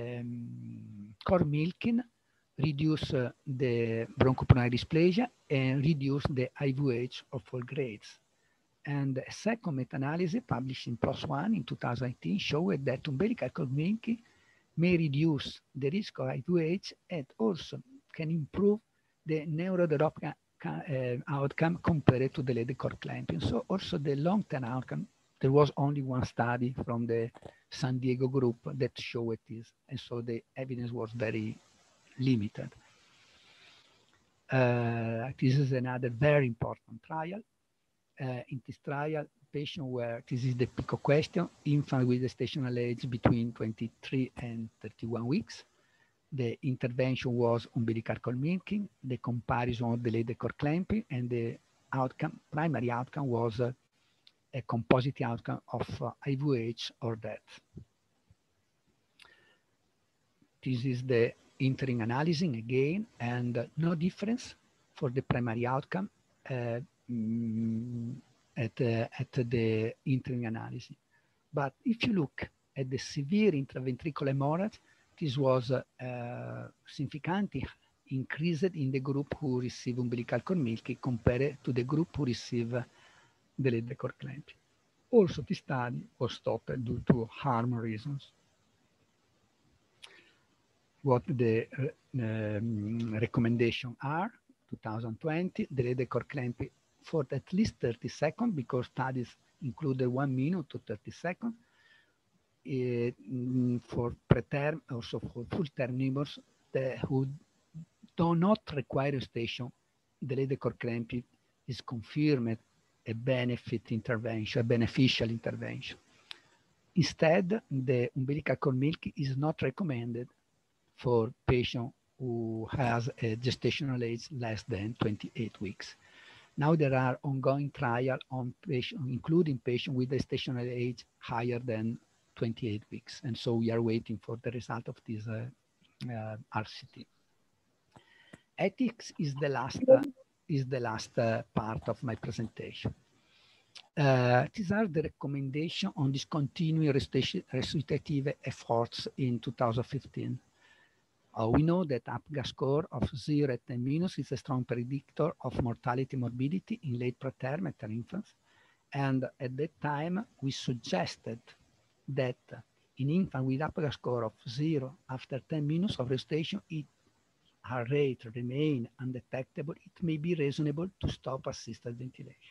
um, cord milking reduce uh, the bronchopulmonary dysplasia and reduce the I V H of all grades. And a second meta-analysis published in PLOS ONE in two thousand eighteen showed that umbilical cord milking may reduce the risk of I V H and also can improve the neurodevelopmental uh, outcome compared to the delayed cord clamping. So also the long-term outcome, there was only one study from the San Diego group that showed this. And so the evidence was very limited. Uh, this is another very important trial. Uh, in this trial, patients were, this is the PICO question, infant with gestational age between twenty-three and thirty-one weeks. The intervention was umbilical cord milking, the comparison of delayed cord clamping, and the outcome, primary outcome was uh, a composite outcome of uh, I V H or death. This is the interim analysis again, and uh, no difference for the primary outcome uh, mm, at, uh, at the interim analysis. But if you look at the severe intraventricular hemorrhage, this was uh, uh, significantly increased in the group who received umbilical cord milking compared to the group who received uh, delayed cord clamping. Also, this study was stopped due to harm reasons. What the uh, um, recommendations are, two thousand twenty, delayed cord clamping for at least thirty seconds, because studies included one minute to thirty seconds. Uh, for preterm, also for full-term newborns who do not require resuscitation, delayed cord clamping is confirmed a benefit intervention, a beneficial intervention. Instead, the umbilical cord milking is not recommended for patients who has a gestational age less than twenty-eight weeks. Now there are ongoing trials on patients, including patients with a gestational age higher than twenty-eight weeks. And so we are waiting for the result of this uh, uh, R C T. Ethics is the last, uh, is the last uh, part of my presentation. Uh, these are the recommendations on discontinuing resuscitative efforts in two thousand fifteen. Uh, we know that APGAR score of zero at ten minutes is a strong predictor of mortality morbidity in late preterm and infants. And at that time, we suggested that in infants with APGAR score of zero after ten minutes of resuscitation, if heart rate remain undetectable, it may be reasonable to stop assisted ventilation.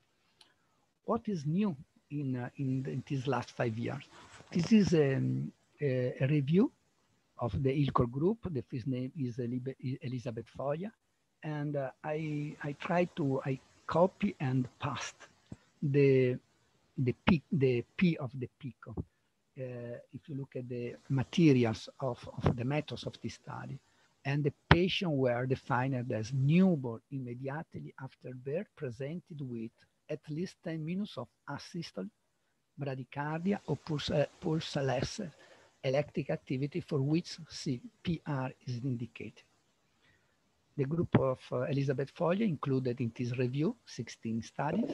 What is new in, uh, in, the, in these last five years? This is um, a, a review of the I L C O R group. The first name is Elisabeth Foglia. And uh, I, I tried to, I copy and paste the, the, P, the P of the PICO. Uh, if you look at the materials of, of the methods of this study, and the patients were defined as newborn immediately after birth presented with at least ten minutes of asystole, bradycardia, or pulse, uh, pulseless electric activity for which C P R is indicated. The group of uh, Elisabeth Foglia included in this review sixteen studies.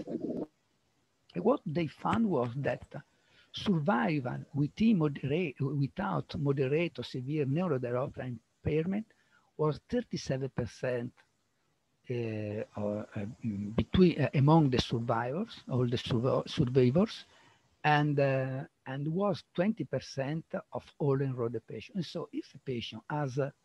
And what they found was that survival moderate, without moderate or severe neurodevelopmental impairment was thirty-seven percent uh, or, uh, between uh, among the survivors, all the sur survivors, and uh, and was twenty percent of all enrolled patients. And so, if a patient has a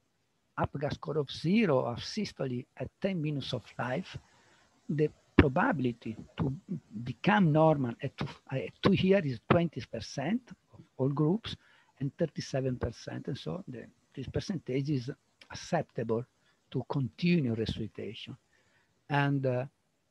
APGAR score of zero of systole at ten minutes of life, the probability to become normal at two, at two years is twenty percent of all groups and thirty-seven percent. And so the, this percentage is acceptable to continue resuscitation. And uh,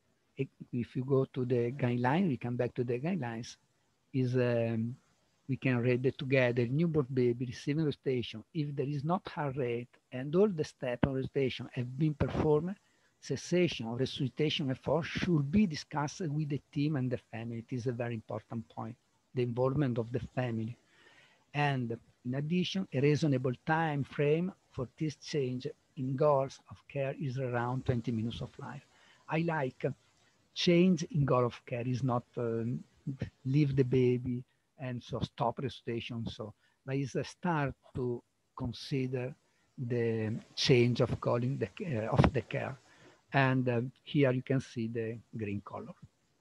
if you go to the guideline, we come back to the guidelines, is um, we can read it together. Newborn baby receiving resuscitation, if there is not heart rate and all the steps of resuscitation have been performed, cessation of resuscitation effort should be discussed with the team and the family. It is a very important point, the involvement of the family. And in addition, a reasonable time frame for this change in goals of care is around twenty minutes of life. I like uh, change in goal of care is not uh, leave the baby and so stop resuscitation. So, but it's a start to consider the change of goal in the, uh, of the care. And um, here you can see the green color.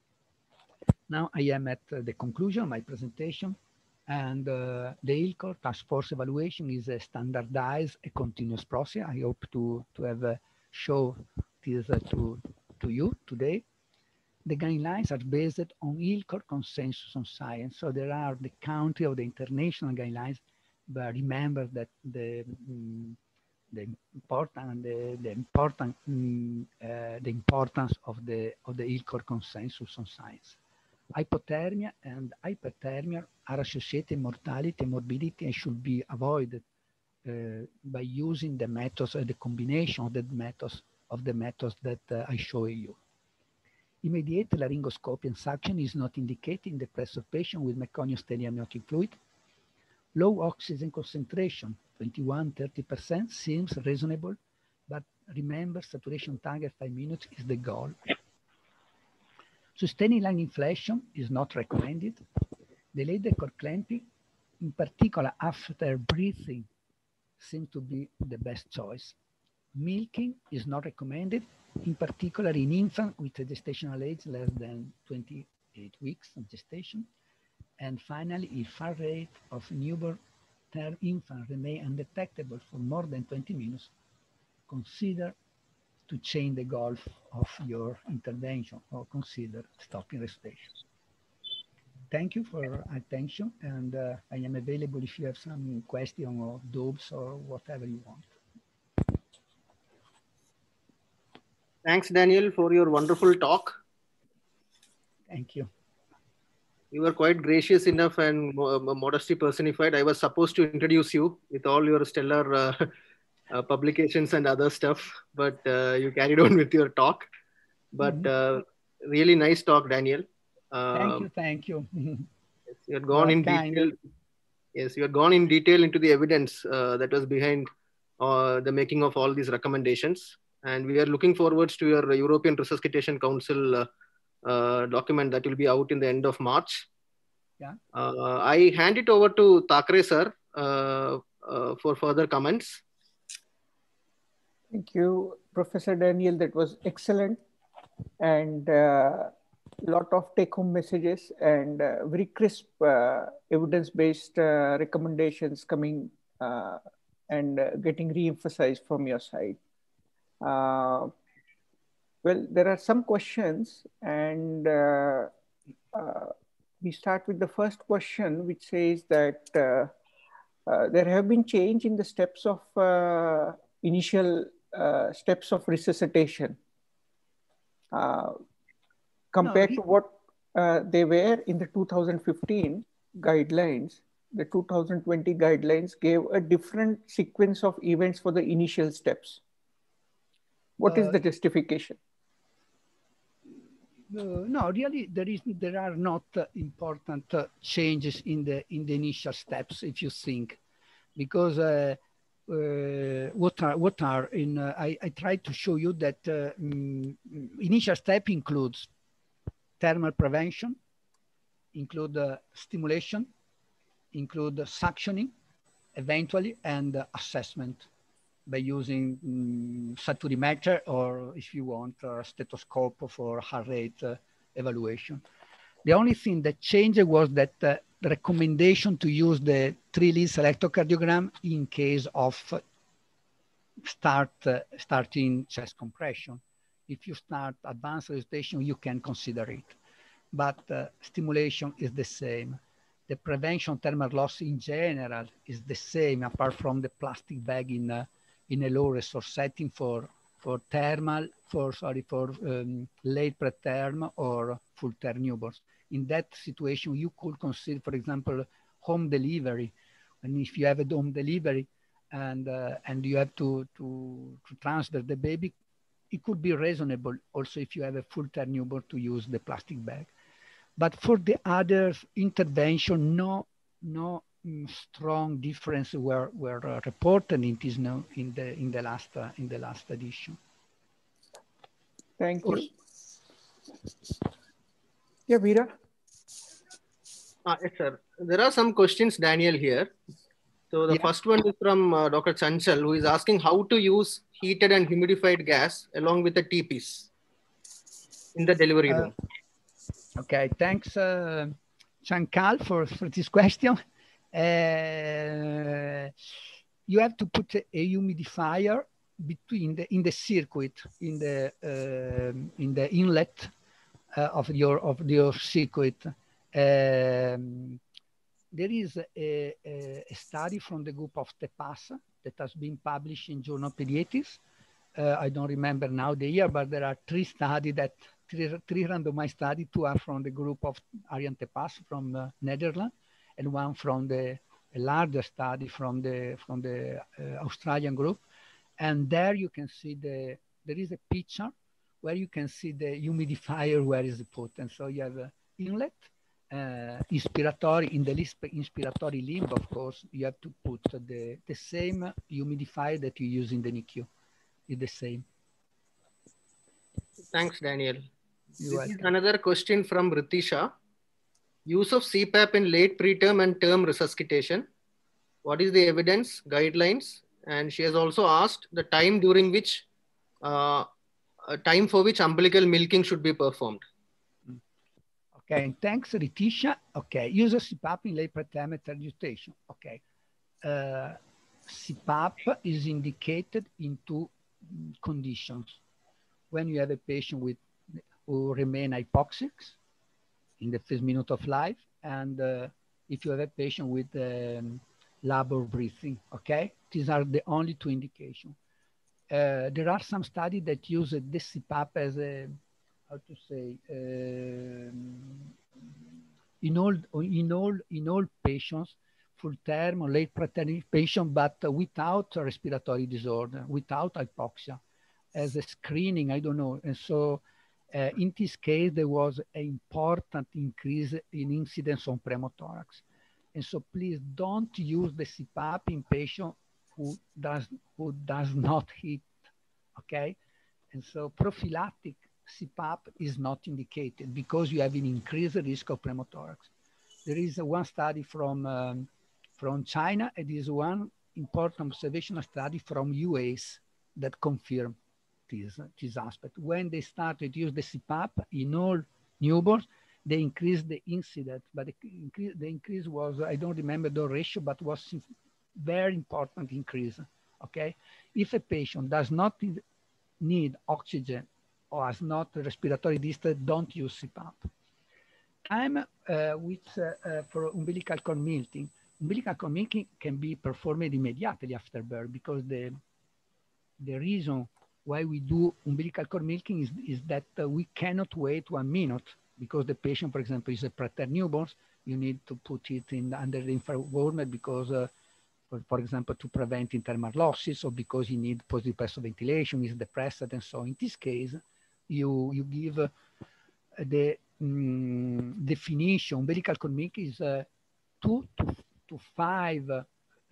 Now I am at uh, the conclusion of my presentation. And uh, the I L C O R task force evaluation is a standardized, a continuous process. I hope to, to have uh, show this uh, to, to you today. The guidelines are based on I L C O R consensus on science. So there are the country of the international guidelines, but remember that the um, the important the, the important um, uh, the importance of the of the I L C O R consensus on science. Hypothermia and hyperthermia are associated mortality and morbidity and should be avoided uh, by using the methods or the combination of the methods of the methods that uh, I show you. Immediate laryngoscopy and suction is not indicated in the presence of patient with meconiostelic amniotic fluid. Low oxygen concentration, twenty-one to thirty percent, seems reasonable, but remember saturation target five minutes is the goal. Sustaining lung inflation is not recommended. Delayed cord clamping, in particular after breathing, seems to be the best choice. Milking is not recommended, in particular in infants with a gestational age less than twenty-eight weeks of gestation. And finally, if heart rate of newborn term infant remain undetectable for more than twenty minutes, consider to change the goal of your intervention or consider stopping resuscitation. Thank you for attention, and uh, I am available if you have some question or doubts or whatever you want. Thanks, Daniel, for your wonderful talk. Thank you. You were quite gracious enough and mo modesty personified. I was supposed to introduce you with all your stellar uh, uh, publications and other stuff, but uh, you carried on with your talk. But uh, really nice talk, Daniel. Uh, thank you, thank you. Yes, you had gone in kind. detail. Yes, you had gone in detail into the evidence uh, that was behind uh, the making of all these recommendations. And we are looking forward to your European Resuscitation Council uh, uh, document that will be out in the end of March. Yeah. Uh, I hand it over to Thackeray sir uh, uh, for further comments. Thank you, Professor Daniel. That was excellent, and a uh, lot of take-home messages and uh, very crisp uh, evidence-based uh, recommendations coming uh, and uh, getting re-emphasized from your side. Uh, well, there are some questions, and uh, uh, we start with the first question, which says that uh, uh, there have been change in the steps of uh, initial uh, steps of resuscitation uh, compared no, to what uh, they were in the two thousand fifteen guidelines. The two thousand twenty guidelines gave a different sequence of events for the initial steps. What uh, is the justification? Uh, no, really, there is there are not uh, important uh, changes in the in the initial steps, if you think, because uh, uh, what are what are in uh, I I tried to show you that uh, mm, initial step includes thermal prevention, include uh, stimulation, include uh, suctioning, eventually, and uh, assessment by using um, saturimeter, or if you want a stethoscope for heart rate uh, evaluation. The only thing that changed was that uh, the recommendation to use the three-leads electrocardiogram in case of uh, start uh, starting chest compression. If you start advanced resuscitation, you can consider it, but uh, stimulation is the same. The prevention thermal loss in general is the same, apart from the plastic bag in uh, in a low resource setting for for thermal, for sorry, for um, late preterm or full term newborns. In that situation, you could consider, for example, home delivery. And if you have a home delivery and uh, and you have to, to to transfer the baby, it could be reasonable also if you have a full term newborn to use the plastic bag. But for the other intervention, no no. strong difference were were uh, reported in this no in the in the last uh, in the last edition. Thank you. Yeah, Veera. Ah, yes, sir. There are some questions, Daniel, here. So the yeah. first one is from uh, Doctor Chanchal, who is asking how to use heated and humidified gas along with the T Ps in the delivery uh, room. Okay, thanks, uh, Chankal, for for this question. Uh, you have to put a, a humidifier between the in the circuit in the uh, in the inlet uh, of your of your circuit. Um, there is a, a, a study from the group of TEPAS that has been published in Journal Pediatrics. Uh, I don't remember now the year, but there are three studies that three, three randomized studies. Two are from the group of Arjan TEPAS from uh, Netherlands, and one from the a larger study from the from the uh, Australian group. And there you can see the there is a picture where you can see the humidifier where is put. And so you have an inlet, uh, inspiratory, in the inspiratory limb, of course, you have to put the, the same humidifier that you use in the N I C U. It's the same. Thanks, Daniel. You're this is another question from Ritisha. Use of C PAP in late preterm and term resuscitation. What is the evidence, guidelines? And she has also asked the time during which, uh, a time for which umbilical milking should be performed. Okay, thanks, Ritisha. Okay, use of C PAP in late preterm and term resuscitation. Okay, uh, C PAP is indicated in two conditions. When you have a patient with who remain hypoxic in the first minute of life, and uh, if you have a patient with um, labor breathing, okay? These are the only two indications. uh, there are some studies that use the C PAP as a, how to say, um, in all in all in all patients, full term or late preterm patient, but without a respiratory disorder, without hypoxia, as a screening. I don't know. And so, uh, in this case, there was an important increase in incidence on pneumothorax. And so, please don't use the C PAP in patient who does who does not hit. Okay, and so prophylactic C PAP is not indicated because you have an increased risk of pneumothorax. There is a one study from, um, from China, and there is one important observational study from U S that confirm this, this aspect. When they started to use the C PAP in all newborns, they increased the incidence, but the increase, the increase was, I don't remember the ratio, but was very important increase, okay? If a patient does not need oxygen or has not respiratory distress, don't use C PAP. I'm uh, with uh, uh, for umbilical cord milking. Umbilical cord milking can be performed immediately after birth because the the reason why we do umbilical cord milking is, is that uh, we cannot wait one minute because the patient, for example, is a preterm newborn. You need to put it in under the infrawarmer because, uh, for, for example, to prevent internal losses or because you need positive pressure ventilation, is depressed, and so in this case, you you give uh, the um, definition. Umbilical cord milking is uh, two to, to five uh,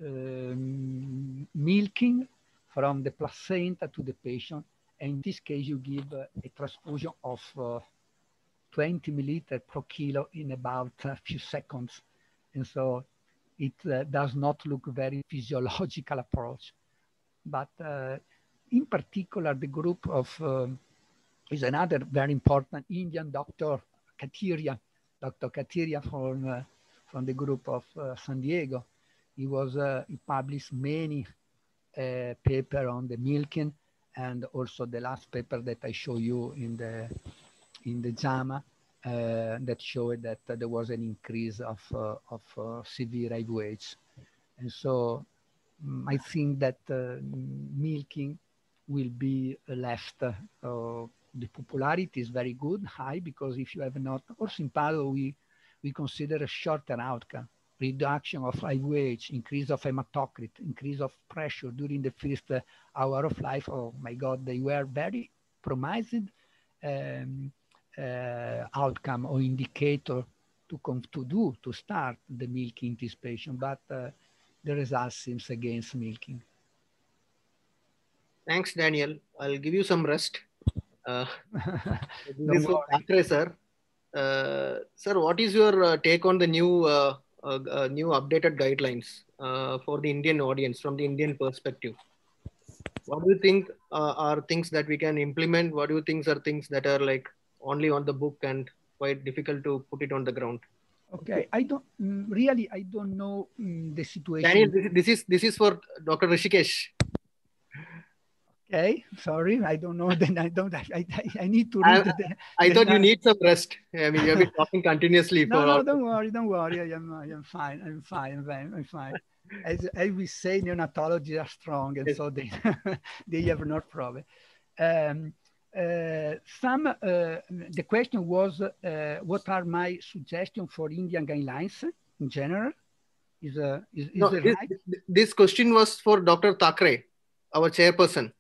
um, milking from the placenta to the patient. And in this case, you give uh, a transfusion of uh, twenty milliliters per kilo in about a few seconds. And so it uh, does not look very physiological approach. But uh, in particular, the group of, uh, is another very important Indian doctor, Katiria, Doctor Katiria from, uh, from the group of uh, San Diego. He was, uh, he published many uh, paper on the milking, and also the last paper that I show you in the, in the JAMA uh, that showed that uh, there was an increase of, uh, of uh, severe I V H. And so um, I think that uh, milking will be left. Uh, the popularity is very good, high, because if you have not, also in PADO, we, we consider a shorter outcome, reduction of I V H, increase of hematocrit, increase of pressure during the first uh, hour of life. Oh my God, they were very promising um, uh, outcome or indicator to come to do, to start the milking in this patient, but uh, the result seems against milking. Thanks, Daniel. I'll give you some rest. Uh, this is Don't for Thackeray, sir. Uh, sir, what is your uh, take on the new, uh, uh, uh, new updated guidelines uh, for the Indian audience from the Indian perspective? What do you think uh, are things that we can implement? What do you think are things that are like only on the book and quite difficult to put it on the ground? Okay, I don't mm, really. I don't know mm, the situation. Daniel, this, this is this is for Doctor Rishikesh. Okay, sorry, I don't know. Then I don't. I, I, I need to read. I, the, I the, thought the, you need some rest. I mean, you have been talking continuously. No, for no, all... don't worry, don't worry. I am, I am fine. I'm fine. I'm fine. I'm fine. As, as we say, neonatology are strong, and yes. so they they have no problem. Um, uh, some uh, the question was, uh, what are my suggestions for Indian guidelines in general? Is uh, is, is no, it this, right? This question was for Doctor Thackeray, our chairperson.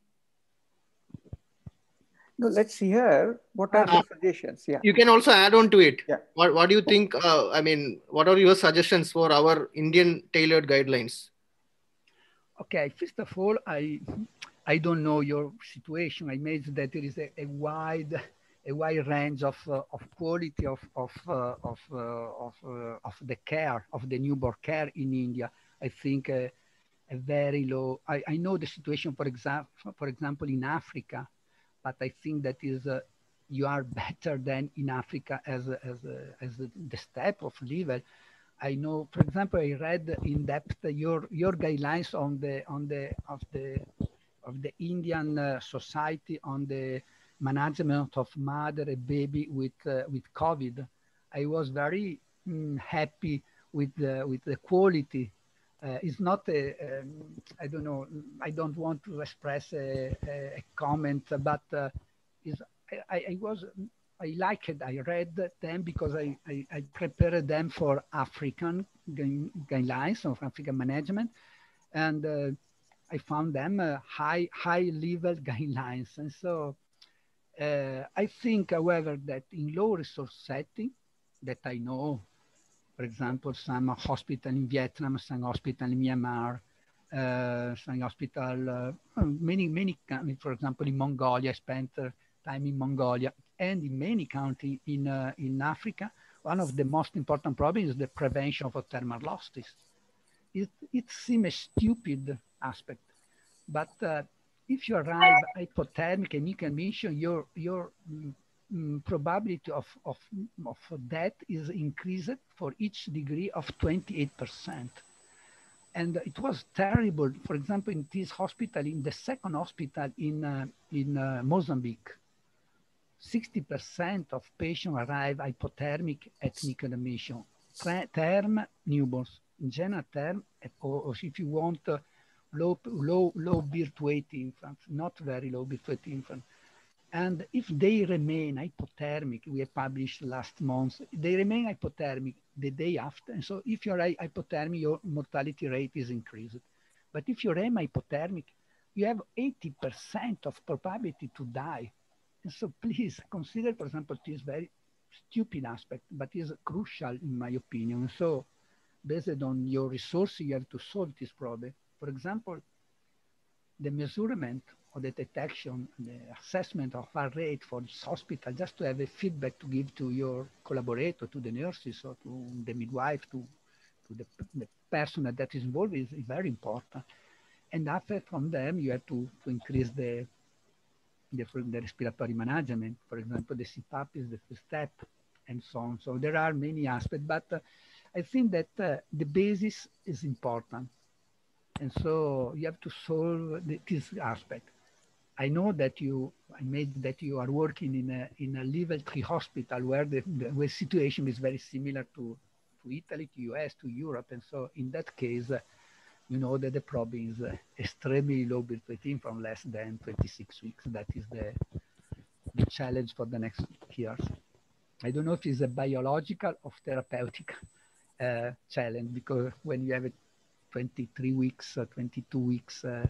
No, let's hear what are uh, the suggestions. Yeah, you can also add on to it. Yeah. What What do you think? Uh, I mean, what are your suggestions for our Indian tailored guidelines? Okay, first of all, I I don't know your situation. I imagine that there is a, a wide a wide range of uh, of quality of of uh, of uh, of, uh, of the care of the newborn care in India. I think uh, a very low. I, I know the situation, for example, for example, in Africa, but I think that is uh, you are better than in Africa as a, as a, as a, the step of level. I know, for example, I read in depth your your guidelines on the on the of the of the Indian uh, society on the management of mother and baby with uh, with COVID. I was very mm, happy with the with the quality uh, it's not a, um, I don't know, I don't want to express a, a, a comment, but uh, is I, I was, I liked it. I read them because I, I, I prepared them for African guidelines of African management. And uh, I found them uh, high, high level guidelines. And so uh, I think, however, that in low resource setting that I know, for example, some hospital in Vietnam, some hospital in Myanmar, uh, some hospital, uh, many, many, for example, in Mongolia, I spent uh, time in Mongolia, and in many countries in, uh, in Africa, one of the most important problems is the prevention of thermal losses. It, it seems a stupid aspect, but uh, if you arrive hypothermic and you can mention your, your mm, probability of, of, of death is increased for each degree of twenty-eight percent. And it was terrible. For example, in this hospital, in the second hospital in, uh, in uh, Mozambique, sixty percent of patients arrive hypothermic at nickel emission. Term newborns, in general term, or, or if you want uh, low, low, low birth weight infants, not very low birth weight infants. And if they remain hypothermic, we have published last month, they remain hypothermic the day after. And so if you're hypothermic, your mortality rate is increased. But if you remain hypothermic, you have eighty percent of probability to die. And so please consider, for example, this very stupid aspect, but is crucial in my opinion. So based on your resources, you have to solve this problem. For example, the measurement or the detection, the assessment of heart rate for this hospital, just to have a feedback to give to your collaborator, to the nurses or to the midwife, to, to the, the person that is involved is, is very important. And after from them, you have to, to increase the, the, the respiratory management. For example, the C PAP is the first step and so on. So there are many aspects, but uh, I think that uh, the basis is important. And so you have to solve the, this aspect. I know that you, I made that you are working in a, in a level three hospital where the, the where situation is very similar to, to Italy, to U S, to Europe. And so in that case, uh, you know that the problem is uh, extremely low birth weight infant, less than twenty-six weeks. That is the, the challenge for the next years. I don't know if it's a biological or therapeutic uh, challenge, because when you have a twenty-three weeks, uh, twenty-two weeks, uh,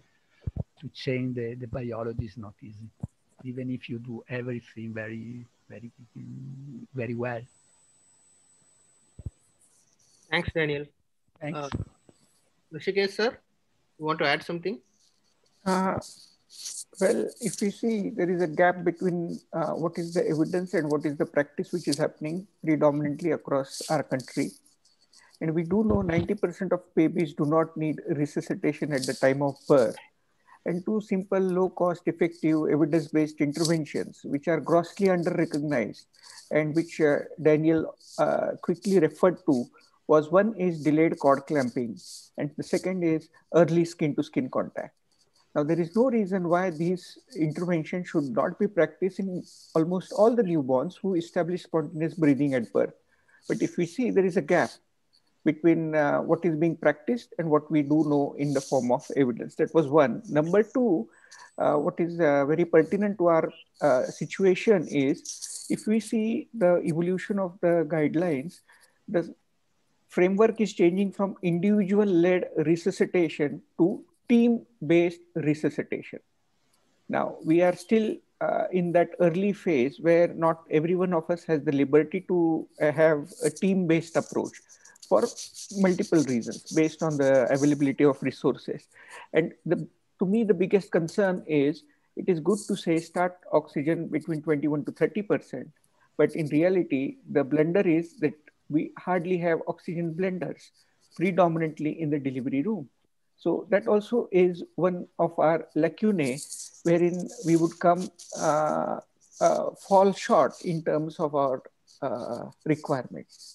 to change the, the biology is not easy, even if you do everything very, very, very well. Thanks, Daniel. Thanks. Uh, Rishikesh, sir, you want to add something? Uh, well, if you see, there is a gap between uh, what is the evidence and what is the practice which is happening predominantly across our country. And we do know ninety percent of babies do not need resuscitation at the time of birth. And two simple, low-cost, effective, evidence-based interventions, which are grossly under-recognized and which uh, Daniel uh, quickly referred to, was one is delayed cord clamping, and the second is early skin-to-skin contact. Now, there is no reason why these interventions should not be practiced in almost all the newborns who establish spontaneous breathing at birth. But if we see, there is a gap between uh, what is being practiced and what we do know in the form of evidence. That was one. Number two, uh, what is uh, very pertinent to our uh, situation is, if we see the evolution of the guidelines, the framework is changing from individual-led resuscitation to team-based resuscitation. Now, we are still uh, in that early phase where not every one of us has the liberty to uh, have a team-based approach, for multiple reasons based on the availability of resources. And the, to me, the biggest concern is, it is good to say start oxygen between twenty-one to thirty percent. But in reality, the blunder is that we hardly have oxygen blenders, predominantly in the delivery room. So that also is one of our lacunae, wherein we would come uh, uh, fall short in terms of our uh, requirements.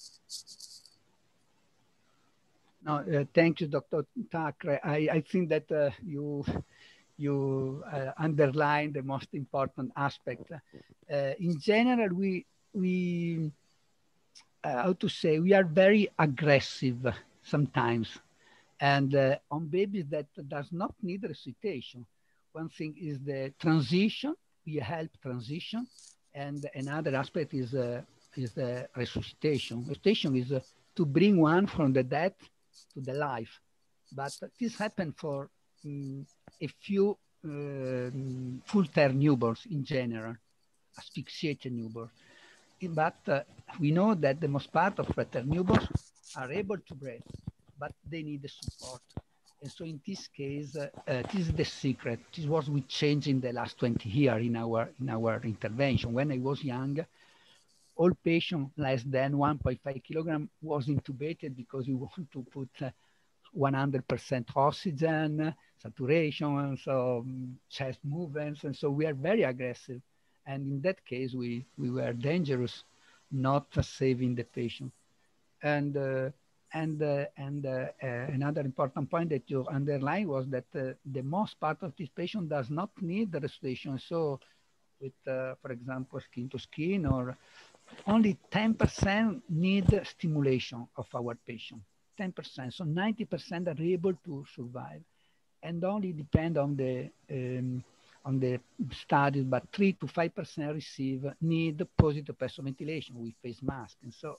No, uh, thank you, Doctor Thackeray. I, I think that uh, you you uh, underline the most important aspect. Uh, in general, we we uh, how to say we are very aggressive sometimes And uh, on babies that does not need resuscitation, one thing is the transition, we help transition, and another aspect is, uh, is the resuscitation. Resuscitation is uh, to bring one from the death to the life. But this happened for um, a few uh, full-term newborns in general, asphyxiated newborns. But uh, we know that the most part of preterm newborns are able to breathe, but they need the support. And so in this case, uh, uh, this is the secret. This is what we changed in the last twenty years in our, in our intervention. When I was young, all patients less than one point five kilogram was intubated because we want to put uh, one hundred percent oxygen, saturation, so um, chest movements. And so we are very aggressive. And in that case, we, we were dangerous, not uh, saving the patient. And, uh, and, uh, and uh, uh, another important point that you underlined was that uh, the most part of this patient does not need the resuscitation. So with, uh, for example, skin to skin, or only ten percent need stimulation of our patient, ten percent. So ninety percent are able to survive, and only depend on the um, on the studies, but three to five percent receive need positive pressure ventilation with face mask. And so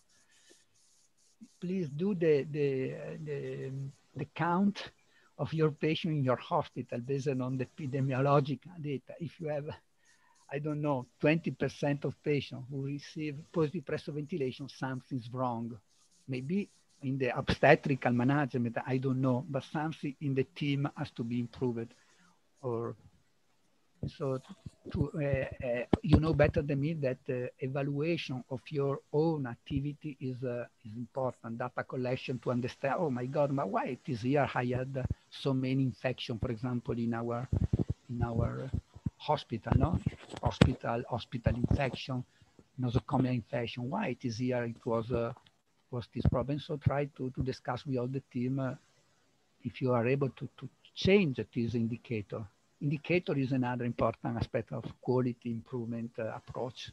please do the, the, the, the count of your patient in your hospital based on the epidemiological data. If you have, I don't know, twenty percent of patients who receive positive pressure ventilation, something's wrong. Maybe in the obstetrical management, I don't know, but something in the team has to be improved. Or so to, uh, uh, you know better than me that uh, evaluation of your own activity is, uh, is important. Data collection to understand, oh my God, but why this year I had so many infections, for example, in our, in our hospital, no? Hospital, hospital infection, nosocomial infection. Why this year it was, uh, was this problem? So try to, to discuss with all the team uh, if you are able to, to change this indicator. Indicator is another important aspect of quality improvement uh, approach.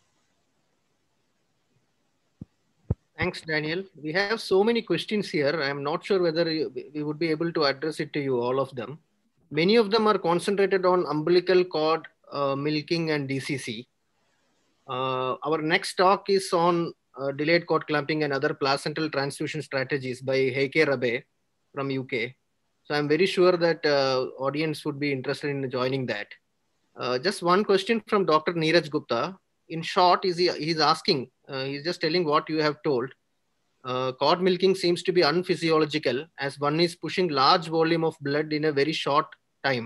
Thanks, Daniel. We have so many questions here. I'm not sure whether we would be able to address it to you, all of them. Many of them are concentrated on umbilical cord uh, milking and D C C. Uh, our next talk is on uh, delayed cord clamping and other placental transfusion strategies by Heike Rabe from U K. So I'm very sure that uh, audience would be interested in joining that. Uh, just one question from Doctor Neeraj Gupta. In short, is he, he's asking, uh, he's just telling what you have told. Uh, cord milking seems to be unphysiological as one is pushing large volume of blood in a very short time.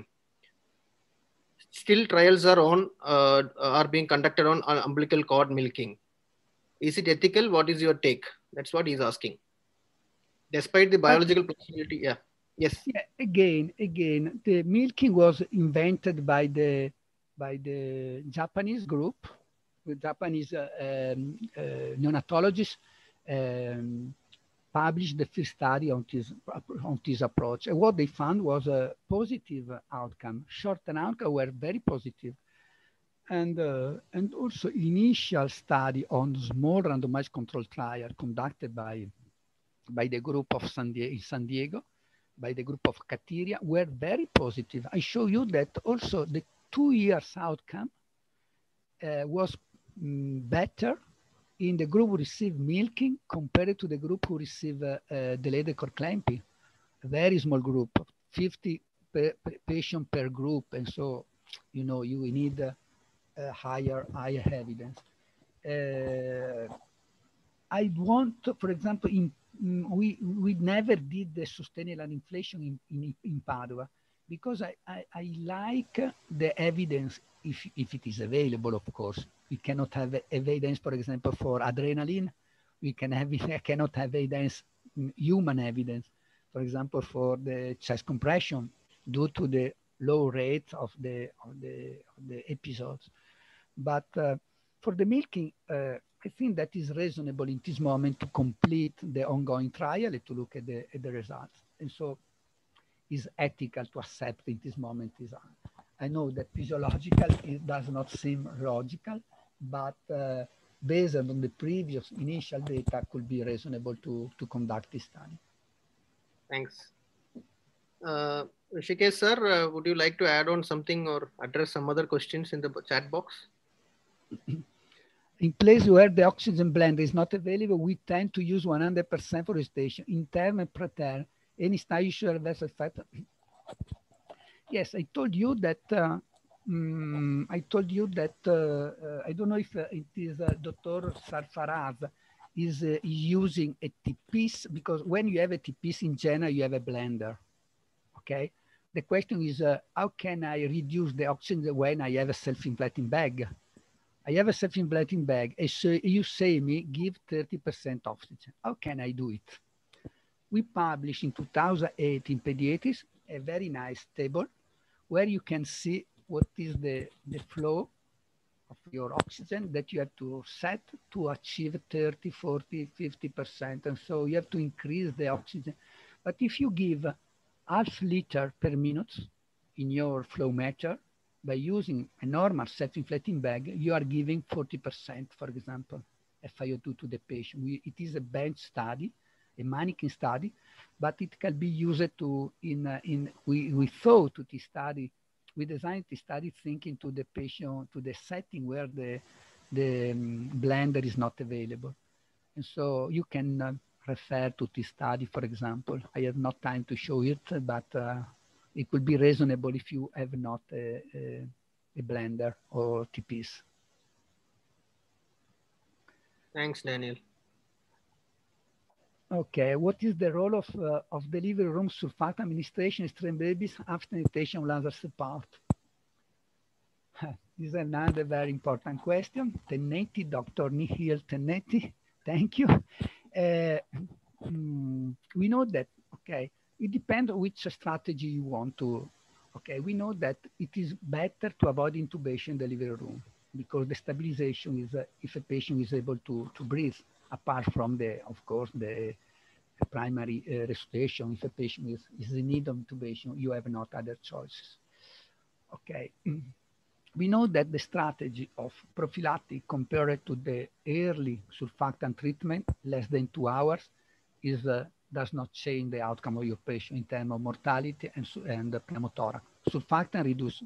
Still trials are on, uh, are being conducted on, on umbilical cord milking. Is it ethical? What is your take? That's what he's asking. Despite the biological possibility, yeah. Yes. Yeah, again, again, the milking was invented by the by the Japanese group, the Japanese uh, um, uh, neonatologists um, published the first study on this on this approach, and what they found was a positive outcome. Short-term outcome were very positive, and uh, and also initial study on small randomized control trial conducted by by the group of San Diego, in San Diego. by the group of Katiria were very positive. I show you that also the two years outcome uh, was mm, better in the group who received milking compared to the group who received uh, uh, delayed cord clamping. A very small group, fifty per, per patient per group. And so, you know, you need uh, uh, higher, higher evidence. Uh, I want, to, for example, in we we never did the sustainable inflation in, in, in Padua because I, I, I like the evidence if, if it is available, of course. We cannot have evidence, for example, for adrenaline. We can have, I cannot have evidence, human evidence, for example, for the chest compression due to the low rate of the, of the, of the episodes. But uh, for the milking, uh, I think that is reasonable in this moment to complete the ongoing trial and to look at the, at the results. And so it's ethical to accept in this moment. Is, I know that physiological, it does not seem logical, but uh, based on the previous initial data could be reasonable to, to conduct this study. Thanks. Uh, Rishikesh sir, uh, would you like to add on something or address some other questions in the chat box? In places where the oxygen blend is not available, we tend to use one hundred percent forestation, intern and preterm, any style usual vessel factor. Yes, I told you that, uh, um, I told you that, uh, uh, I don't know if uh, it is uh, Doctor Sarfaraz is uh, using a T-piece, because when you have a T-piece in general, you have a blender, okay? The question is, uh, how can I reduce the oxygen when I have a self-inflating bag? I have a self-inflating bag, and so you say me, give thirty percent oxygen. How can I do it? We published in two thousand eight in Pediatrics a very nice table where you can see what is the, the flow of your oxygen that you have to set to achieve thirty, forty, fifty percent. And so you have to increase the oxygen. But if you give half liter per minute in your flow meter, by using a normal self-inflating bag, you are giving forty percent, for example, F i O two to the patient. We, it is a bench study, a mannequin study, but it can be used to, in, uh, in we, we thought to this study, we designed the study thinking to the patient, to the setting where the, the um, blender is not available. And so you can uh, refer to this study, for example. I have not time to show it, but uh, it would be reasonable if you have not a, a, a blender or T-piece. Thanks, Daniel. Okay, what is the role of, uh, of delivery room sulfate administration in strain babies after nutrition laser support? This is another very important question. Tennetti, Doctor Nikhil Tennetti, thank you. Uh, mm, we know that, okay, it depends on which strategy you want to, okay, we know that it is better to avoid intubation in the delivery room because the stabilization is, uh, if a patient is able to, to breathe, apart from the, of course, the primary uh, resuscitation. If a patient is, is in need of intubation, you have not other choices. Okay. We know that the strategy of prophylactic compared to the early surfactant treatment, less than two hours, is, uh, does not change the outcome of your patient in terms of mortality and, and uh, pneumothorax. Surfactant reduce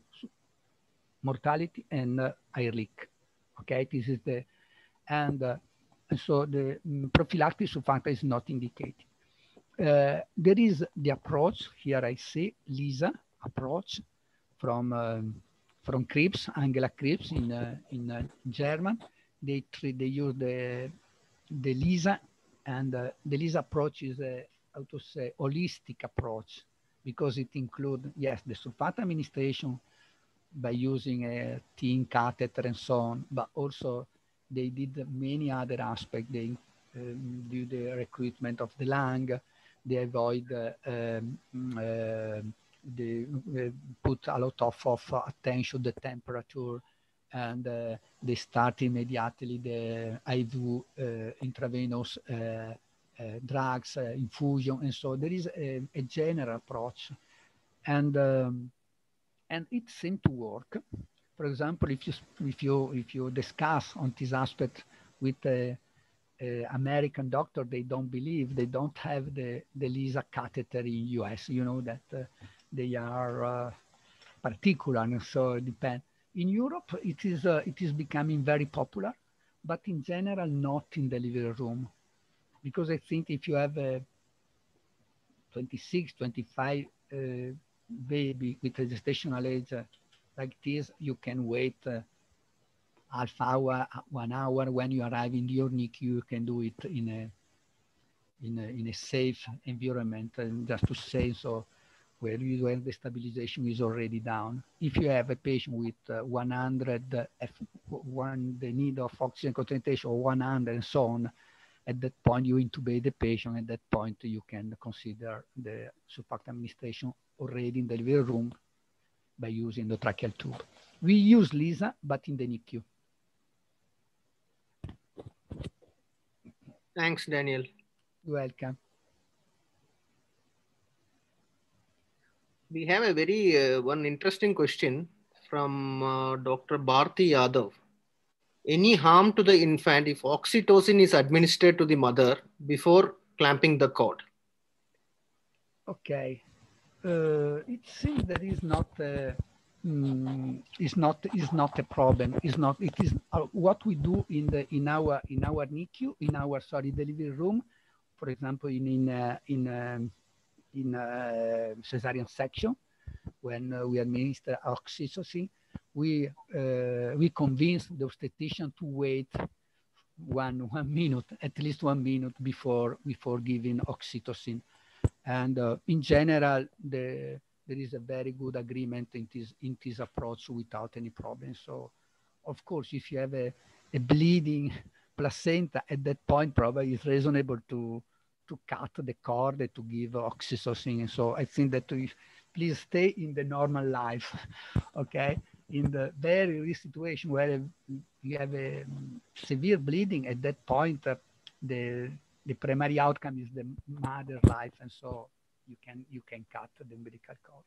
mortality and uh, air leak. Okay, this is the, and, uh, and so the um, prophylactic surfactant is not indicated. Uh, there is the approach, here I see, LISA approach from um, from Krebs, Angela Krebs in uh, in uh, German. They treat, they use the the LISA, and uh, the LISA approach is a, how to say, holistic approach because it includes, yes, the sulfate administration by using a thin catheter and so on, but also they did many other aspects. They um, do the recruitment of the lung. They avoid uh, um, uh, they uh, put a lot of, of attention to the temperature, and uh, they start immediately the I V uh, intravenous uh, uh, drugs, uh, infusion, and so there is a, a general approach, and um, and it seemed to work. For example, if you if you if you discuss on this aspect with a, a American doctor, they don't believe, they don't have the the LISA catheter in U S. You know that. Uh, They are uh, particular, and so it depends. In Europe, it is uh, it is becoming very popular, but in general, not in the delivery room, because I think if you have a twenty-six, twenty-five uh, baby with a gestational age uh, like this, you can wait uh, half hour, one hour. When you arrive in your N I C U, you can do it in a in a, in a safe environment, and just to say so. Where you where the stabilization is already down. If you have a patient with uh, one hundred, uh, F one, the need of oxygen concentration or one hundred and so on, at that point you intubate the patient. At that point you can consider the surfactant administration already in the delivery room by using the tracheal tube. We use LISA, but in the N I C U. Thanks, Daniel. You're welcome. We have a very uh, one interesting question from uh, Doctor Bharti Yadav. Any harm to the infant if oxytocin is administered to the mother before clamping the cord? Okay. uh, it seems there is not a, mm, is not is not a problem. Is not it is uh, what we do in the in our in our N I C U, in our sorry delivery room, for example, in in uh, in um, in uh, cesarean section, when uh, we administer oxytocin, we uh, we convince the obstetrician to wait one one minute, at least one minute before before giving oxytocin. And uh, in general, the, there is a very good agreement in this in this approach without any problem. So, of course, if you have a, a bleeding placenta at that point, probably it's reasonable to to cut the cord to give oxytocin. So I think that we please stay in the normal life, okay? In the very rare situation where you have a severe bleeding, at that point, uh, the the primary outcome is the mother's life, and so you can you can cut the umbilical cord.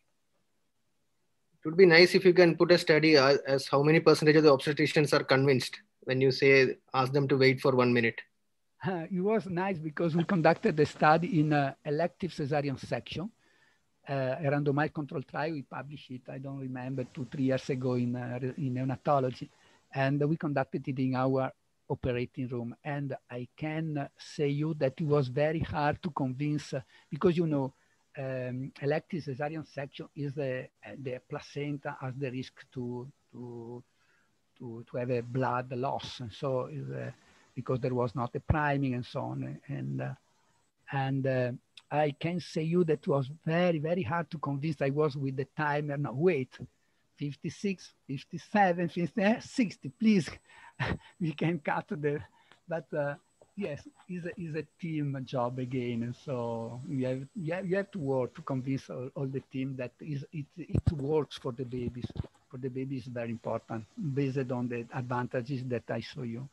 It would be nice if you can put a study as, as how many percentage of the obstetricians are convinced when you say ask them to wait for one minute. Uh, it was nice because we conducted the study in an elective cesarean section, uh, a randomized control trial. We published it, I don't remember, two, three years ago in, uh, in neonatology. And we conducted it in our operating room. And I can say you that it was very hard to convince, uh, because, you know, um, elective cesarean section is the, the placenta has the risk to, to, to, to have a blood loss. And so is uh, because there was not a priming and so on. And, uh, and uh, I can say you that it was very, very hard to convince. I was with the timer, no, wait, fifty-six, fifty-seven, fifty, sixty, please, we can cut the, but uh, yes, it's a, it's a team job again. And so you have, you have, you have to work to convince all, all the team that is, it, it works for the babies. For the baby is very important, based on the advantages that I show you.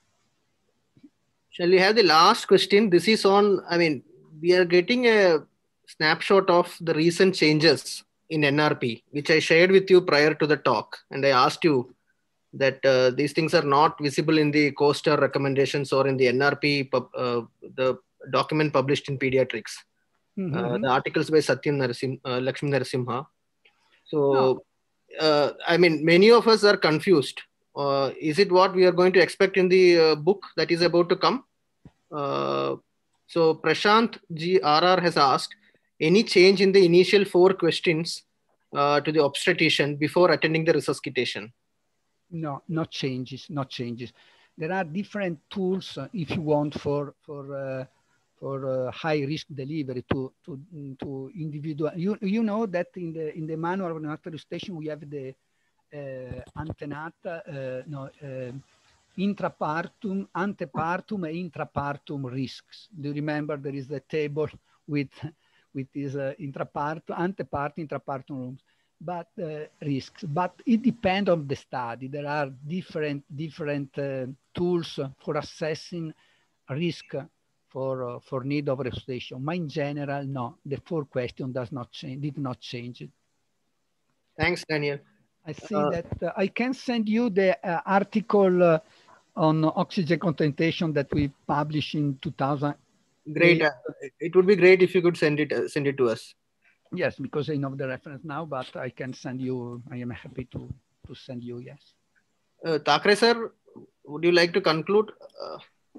Shall we have the last question? This is on, I mean, we are getting a snapshot of the recent changes in N R P, which I shared with you prior to the talk. And I asked you that uh, these things are not visible in the COSTAR recommendations or in the N R P, uh, the document published in Pediatrics, mm-hmm. uh, the articles by Satyam Narasim, uh, Lakshmi Narasimha. So, no. uh, I mean, many of us are confused. Uh, is it what we are going to expect in the uh, book that is about to come? Uh, so Prashant G R R has asked, any change in the initial four questions uh, to the obstetrician before attending the resuscitation? No, not changes, not changes. There are different tools, uh, if you want, for for uh, for uh, high risk delivery to to to individual. You you know that in the in the manual of neonatal resuscitation we have the uh, antenata, uh, no, uh, intrapartum, antepartum, and intrapartum risks. Do you remember there is a table with with this uh, intrapartum, antepartum, intrapartum rooms? But uh, risks, but it depends on the study. There are different different uh, tools for assessing risk for uh, for need of resuscitation. But in general, no, the four question does not change, did not change it. Thanks, Daniel. I see uh, that uh, I can send you the uh, article uh, on oxygen concentration that we published in two thousand. Great. Uh, it would be great if you could send it uh, send it to us. Yes, because I know the reference now, but I can send you, I am happy to, to send you, yes. Uh, Thackeray sir, would you like to conclude? Uh,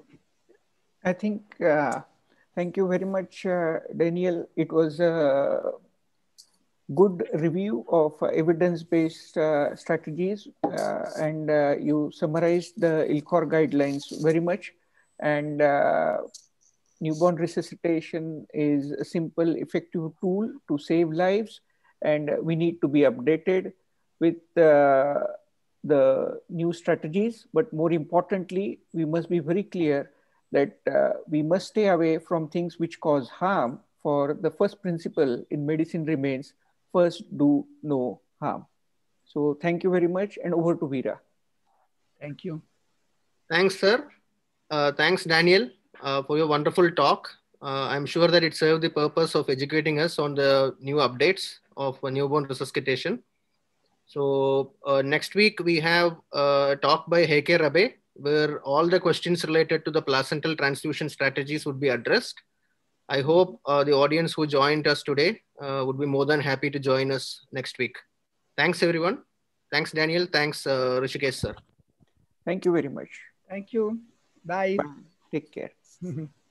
I think, uh, thank you very much, uh, Daniel. It was a good review of uh, evidence-based uh, strategies, uh, and uh, you summarized the I L C O R guidelines very much. And uh, newborn resuscitation is a simple, effective tool to save lives, and we need to be updated with uh, the new strategies. But more importantly, we must be very clear that uh, we must stay away from things which cause harm. For the first principle in medicine remains, first do no harm. So thank you very much, and over to Veera. Thank you. Thanks, sir. Uh, thanks, Daniel. Uh, for your wonderful talk. Uh, I'm sure that it served the purpose of educating us on the new updates of uh, newborn resuscitation. So uh, next week we have a talk by Heike Rabe, where all the questions related to the placental transfusion strategies would be addressed. I hope uh, the audience who joined us today uh, would be more than happy to join us next week. Thanks, everyone. Thanks, Daniel. Thanks, uh, Rishikesh, sir. Thank you very much. Thank you. Bye. Bye. Take care.